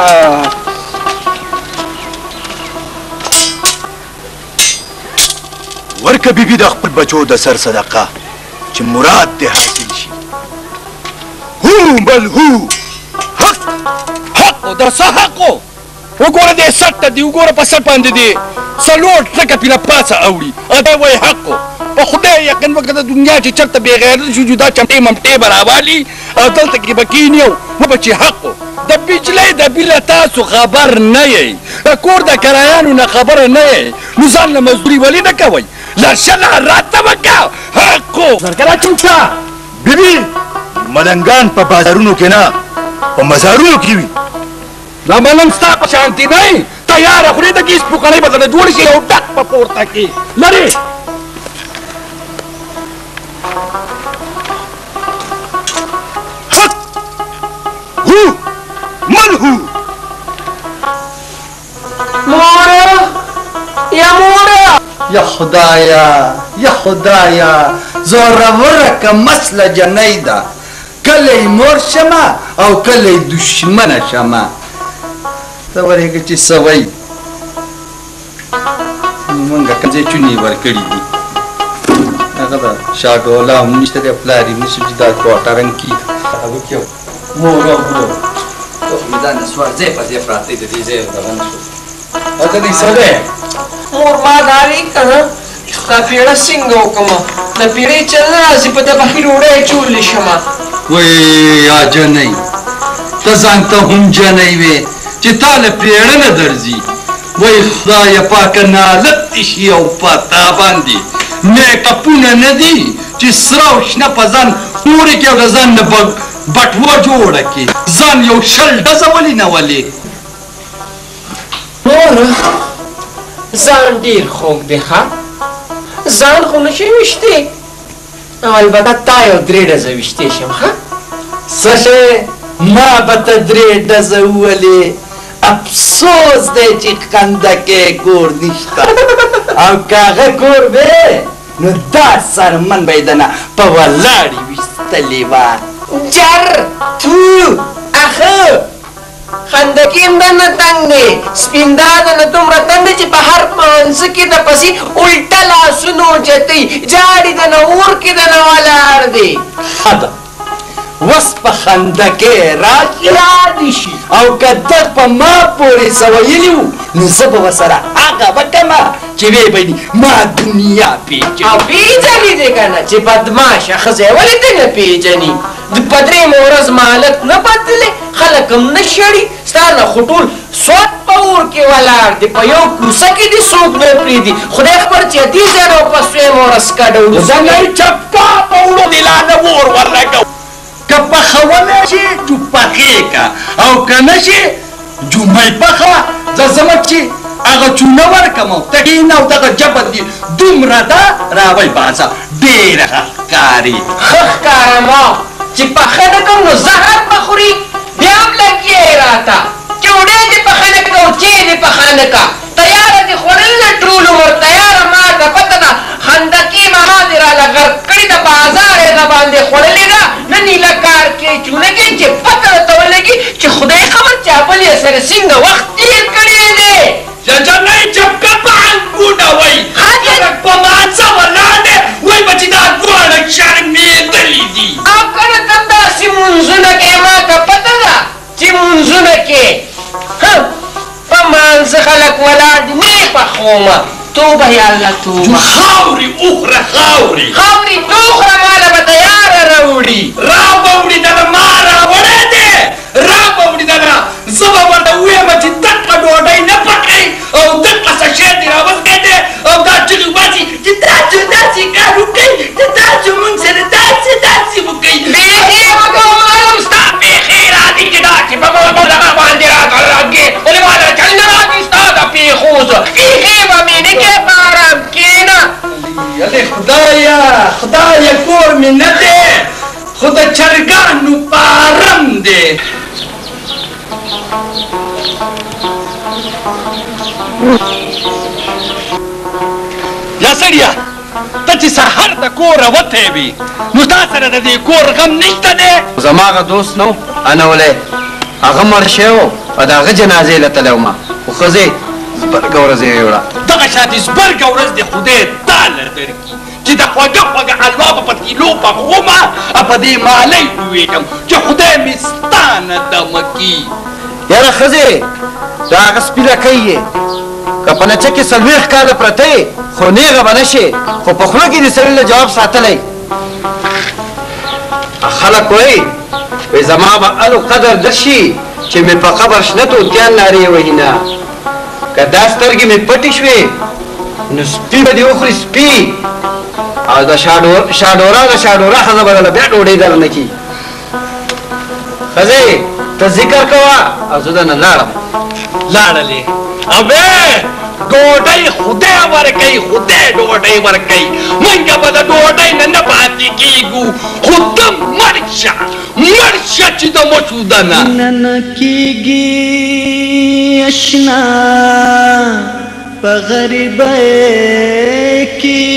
Speaker 8: ورکه بیبي د خپل بچو د سر صدقه چې مراد دې حاصل شي هو بل هو
Speaker 3: حق حق دا څه حق و وګوره دې سټ ته دې وګوره په سټ باندې دې څلور ټکه پیله پاسه اوړي ا دا وایي حق په خدای یقین وکړه د دنیا چې چېرته بېغیرت شو جدا چمټې ممټې به راوالي او دلته کې به کښېني او وبه چې حق د بجلۍ د بله تاسو خبر نه یئ د کور د کرایانو نه خبره نه یئ نو ځان له مزدوري ولې نه کوئ له شله راته وکړه حقو
Speaker 8: زرګره چمچا بیبي ملنګان په بازارونو کې نه په مزارونو کې وي
Speaker 3: دا ملنګ ستا په شانتي نه یي تیاره خورې د ګیس پوکڼۍ به درته جوړ شي یو ډک په پورته کې لرې
Speaker 8: هو من هو
Speaker 5: موره یا موره
Speaker 3: یا خدایا یا خدایا زوروره که مسله جنۍ ده کله یې مور شمه او کله یې دشمنه شمه ته ورېږه چې څه وایي مونږه کوم ځای چونې یې ورکړي دي هغه ده شاډوله هم نشته دی پلار یې نشي چې دا کوټه رنګ کي وکړو مور او ورور مې دا نسوار ځای په ځای پراته دي د دې ځای دغه نه شو هغه دې څه دی
Speaker 5: مور ما داري که نه دا پیړه څنګه وکړمه د پیړۍ چل نه راځي په دغه ښې ډوډۍ چولی شمه
Speaker 3: وای یا جنۍ ته ځان ته هم جنۍ وې چې تا له پیړه نه درځي وای خدایه پاکه نالت دې شي او په تا باندې میکاپونه نه دي چې سره او شنه په ځان پورې کړې او د ځان نه بټوه جوړه کړې ځان یو شل ډزه ولې نه ولې
Speaker 5: موره ځان ډېر خوږ دی ښه ځان خو نه شي ویشتی او البته تا یو درې ډزه ویشتی شم ښه
Speaker 3: څه شی ما به ته درې ډزه وولې افسوس دی چې خندکې کور نشته او که هغه کور وې نو دا سرمن به یې دنه په ولاړې ویستلې وه
Speaker 5: جر تو اخه خندکي هم دنه تنګ دی سپیندا دنه دومره تنګ دی چې په هر پانځه کې د پسې الټه لاسونه اوچتوي جاړې دنه اور کې دنه ولاړ دی
Speaker 3: ښه ده وس په خندکې راشي
Speaker 5: رادي شي
Speaker 3: او که ده په ما پورې څه ویلي وو نو زه به ورسره هغه وکړمه چې ویې به ما دنیا پیژني
Speaker 5: او پیژني دی که نه چې بدماشه ښځه یې ولې ته نه پیژني د په درېیمه ورځ مالت نه بدلې خلک هم نه شړي ستا نه خو ټول سوات په اور کې ولاړ دی په یو کوڅه کې دې څوک نه پرېږدي خدای خبر چې دې ځای نه په سویمه ورځ کډه
Speaker 3: زنۍ چپکا په وړو دې لا نه اور ورلګو که پخولی شي جو پخې که او که نه شي جمعی پخه زه زمک چې هغه چونه ورکم او ته کښېنه او دغه جبه دې دومره ده راوی بازه ډېره ښه ښکاري
Speaker 5: ښه ښکاره ما چې پخه نه کوم نو زهر به خوري بیا هم لګیې راته چې وړې دې پخه نه کړه او چې دې پخه نه کړه تیاره دې خوړل نه ټول عمر تیاره ما ته پته ده خندقي ماما دې راله غرق کړې ده بازار یې نه باندې خوړلې ده نه نیله کار کې چونه کې چې پته راته ولګي چې خدای خبر چا بل یې سره څنګه وخت تېر کړی دی
Speaker 3: جنجنۍ چپکه په انګونه وی خلک په ماڅه ولاړ دی وایي به چې دا دواړه شرمېدلي دي
Speaker 5: او کله ته داسې مونځونه کې ما ته پته ده چې مونځونه کې په مانځه خلک ولاړ دي نه یې پخومه توبه یا الله توبه
Speaker 3: خاورې وخوره خاورې
Speaker 5: خاورې توخوره ماله به تیاره راوړي
Speaker 3: را به وړي دغه ما راوړی دی را به وړي دغه زه به ورته ووایم چې دقه ډوډۍ نه پخوي او دقه څه شی دې راوځکی دی او دا چغې باسي چې تاسو داسې کار وکئ چې تاسو مونږ سره داسې داسې وکئ
Speaker 5: بیخي وکړو معلوم ستا
Speaker 3: بیخي راځي چې داسې په دغه باندې راته راګې ولې ما له چل نه راځي ستا د پېښوزه
Speaker 5: بیخي به مې نه کې په ارام کښېنه
Speaker 3: یلې خدایه خدایه کور مې نه دی خو د چرګانو فارم دی یا سړیه ته چې سهار د کوره وتی وي نو تا سره د دې کور غم نشته دی
Speaker 1: زما هغه دوست نو انا ولې هغه مړ شوی و او د هغه جنازې له تلی وم خو ښځې زبرګه ورځ یې وړه
Speaker 3: دغه شانتې زبرګه ورځ د خدای تاله درکړي چې د خوږه خوږه حلوا به په کیلو پخومه او په دې مالۍ وویږم چې خدای مې ستا نه دمه کي
Speaker 1: یاره ښځې د هغه سپي لکۍ یې که په نچه کې څلوېښت کاله پرته یې خو نیغه به نه شې خو په خوله کې دې سړي له جواب ساتلی خلک وایي وایي زما به الو قدر درشي چې مې په قبر شنه توتیان نارې وهي نه که دا سترګې مې پټې شوې نو سپي به دې وخوري سپي او د شاډورا د شاډورا ښځه به دله بیا ډوډۍ در نه کي ښځې ته ذکر کوه او زه درنه لاړم
Speaker 3: لاړلې اوې ډوډۍ خدای ورکوي خدای ډوډۍ ورکوي موږ به د ډوډۍ نه نه پاتې کېږو خو ته مړ شه مړ شه چې د مچو دنه
Speaker 9: نه کېږي اشنا په غریبۍ کې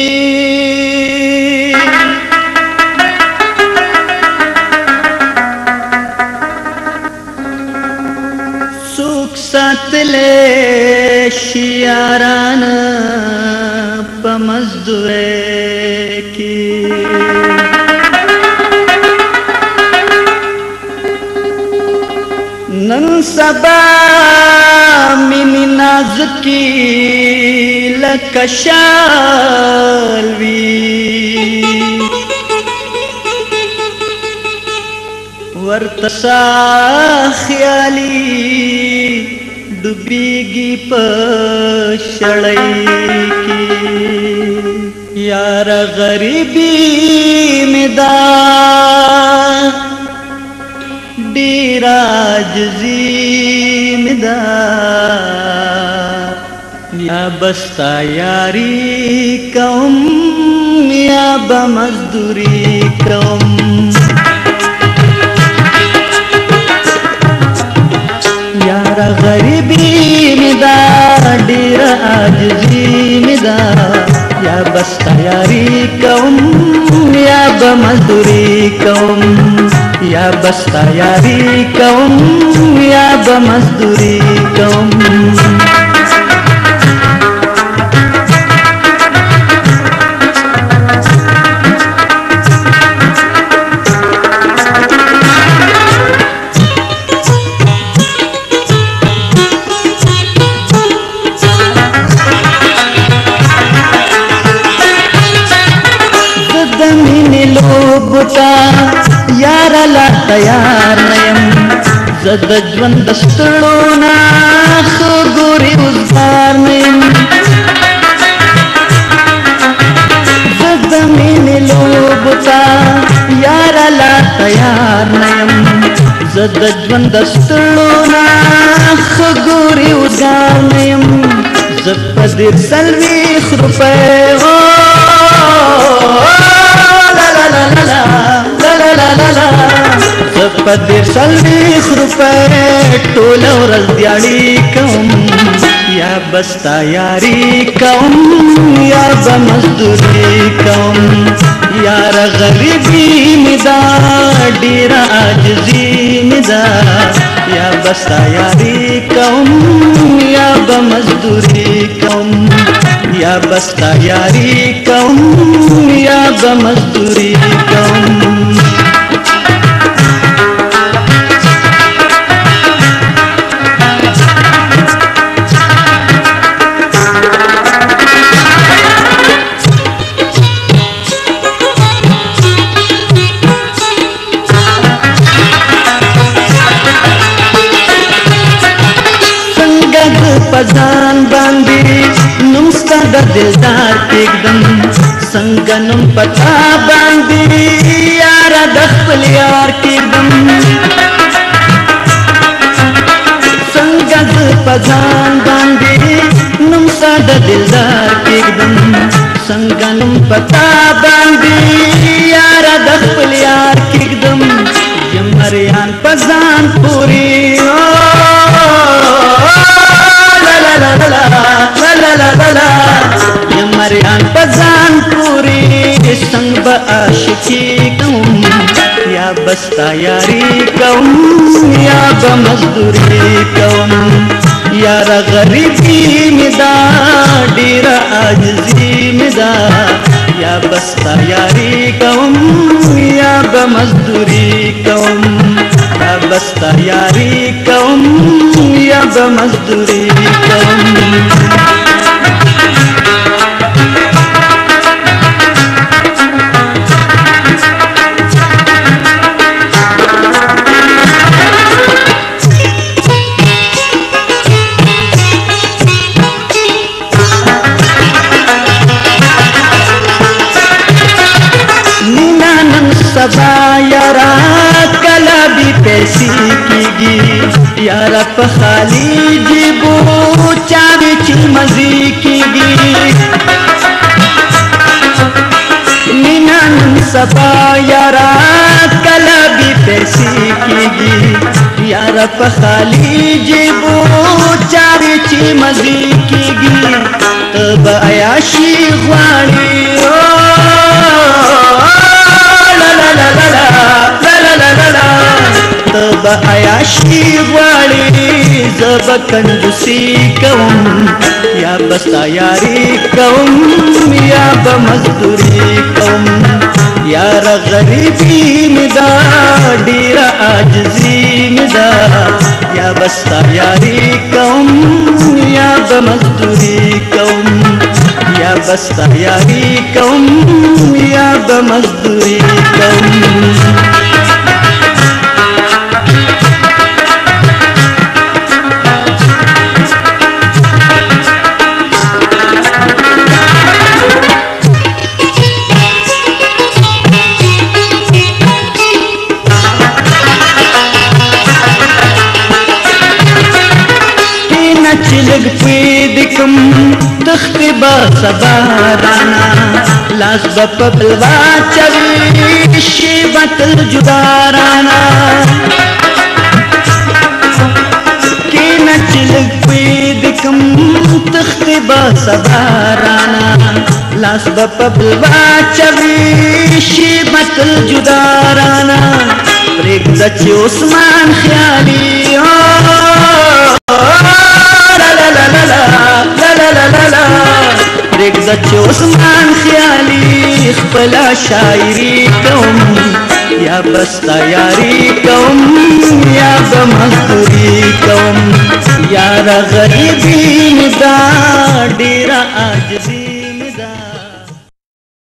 Speaker 9: څوک ساتلی شي یارانه په مزدورۍ کې نن سبا مینې نازکې لکه شال وي ورته سا خیالي ډوبېږي په شړۍ کې یاره غریبي مې دا ډېر عاجزي مې دا یا بستا یاري کوم یا به مزدوري کوم یاره غریبي مې دا ډېر عاجزي مې دا یا بستا یاري کوم یا به مزدوري کوم یا بستا یاری کوم یا به مزدوری کوم لوبتا یار لا تیار نیم زد ژوند د ستړو نه خو ګورې وزګار نیم زد مینې لوبتا یار لا تیار نیم زد ژوند د ستړو نه خو ګورې وزګار نیم دیر سلویخ روپے ہو لا لا لا لا لا لا لا لا لا لا زپا دیر سلویخ روپے ٹولا ورز دیاڑی کم یا بستا یاری کم یا بمزدوری کم یار غریبی مدا ډیرا عاجزی مدا یا بستا یاری کم یا بمزدوری کم یا بستا یاری کم یا بمزدوری کم پزان باندې نوم ستا د دلدار کېږدم څنګه نوم پتا باندې یاره د خپل یار کېږدم څنګه زه پزان باندې نوم ستا د دلدار کېږدم څنګه نوم پتا باندې یاره د خپل یار کېږدم یم مریان پزان پورې La la la la la la la ya marian pazan puri sang ba aashiki kaum ya basta yari kaum ya ba mazduri kaum ya ra gharibi mida dira ajzi mida ya basta yari kaum ya ba mazduri kaum ya basta yari kaum ya ba mazduri kaum सबा यारा कला भी पैसी कीगी यारा पखाली जीबो चाबी ची मजी कीगी निनान सबा यारा कला भी पैसी कीगी यारा पखाली जीबो चाबी ची मजी कीगी तब आयाशी ख्वाड़ी तब आयाशी वाली जब कंजूसी कौम या बस्ता यारी कौम या बमजदूरी कौम यार गरीबी मिदा डीरा आजजी मिदा या बस्ता यारी कौम या बमजदूरी कौम या बस्ता यारी कौम या बमजदूरी कौम चिलग पीदिकम तख्ती बा सबाराना लास बपबलवा चवी शिबतल जुदाराना की न चिलग पीदिकम तख्ती बा सबाराना लास बपबलवा चवी शिबतल जुदाराना प्रेग दची उस्मान ख्याली رگزا چوسمان خیالی خپلا شاعری کوم یا بستا یاری کوم یا بمزدوری کوم یا را غریبی مدا ډیرا عاجز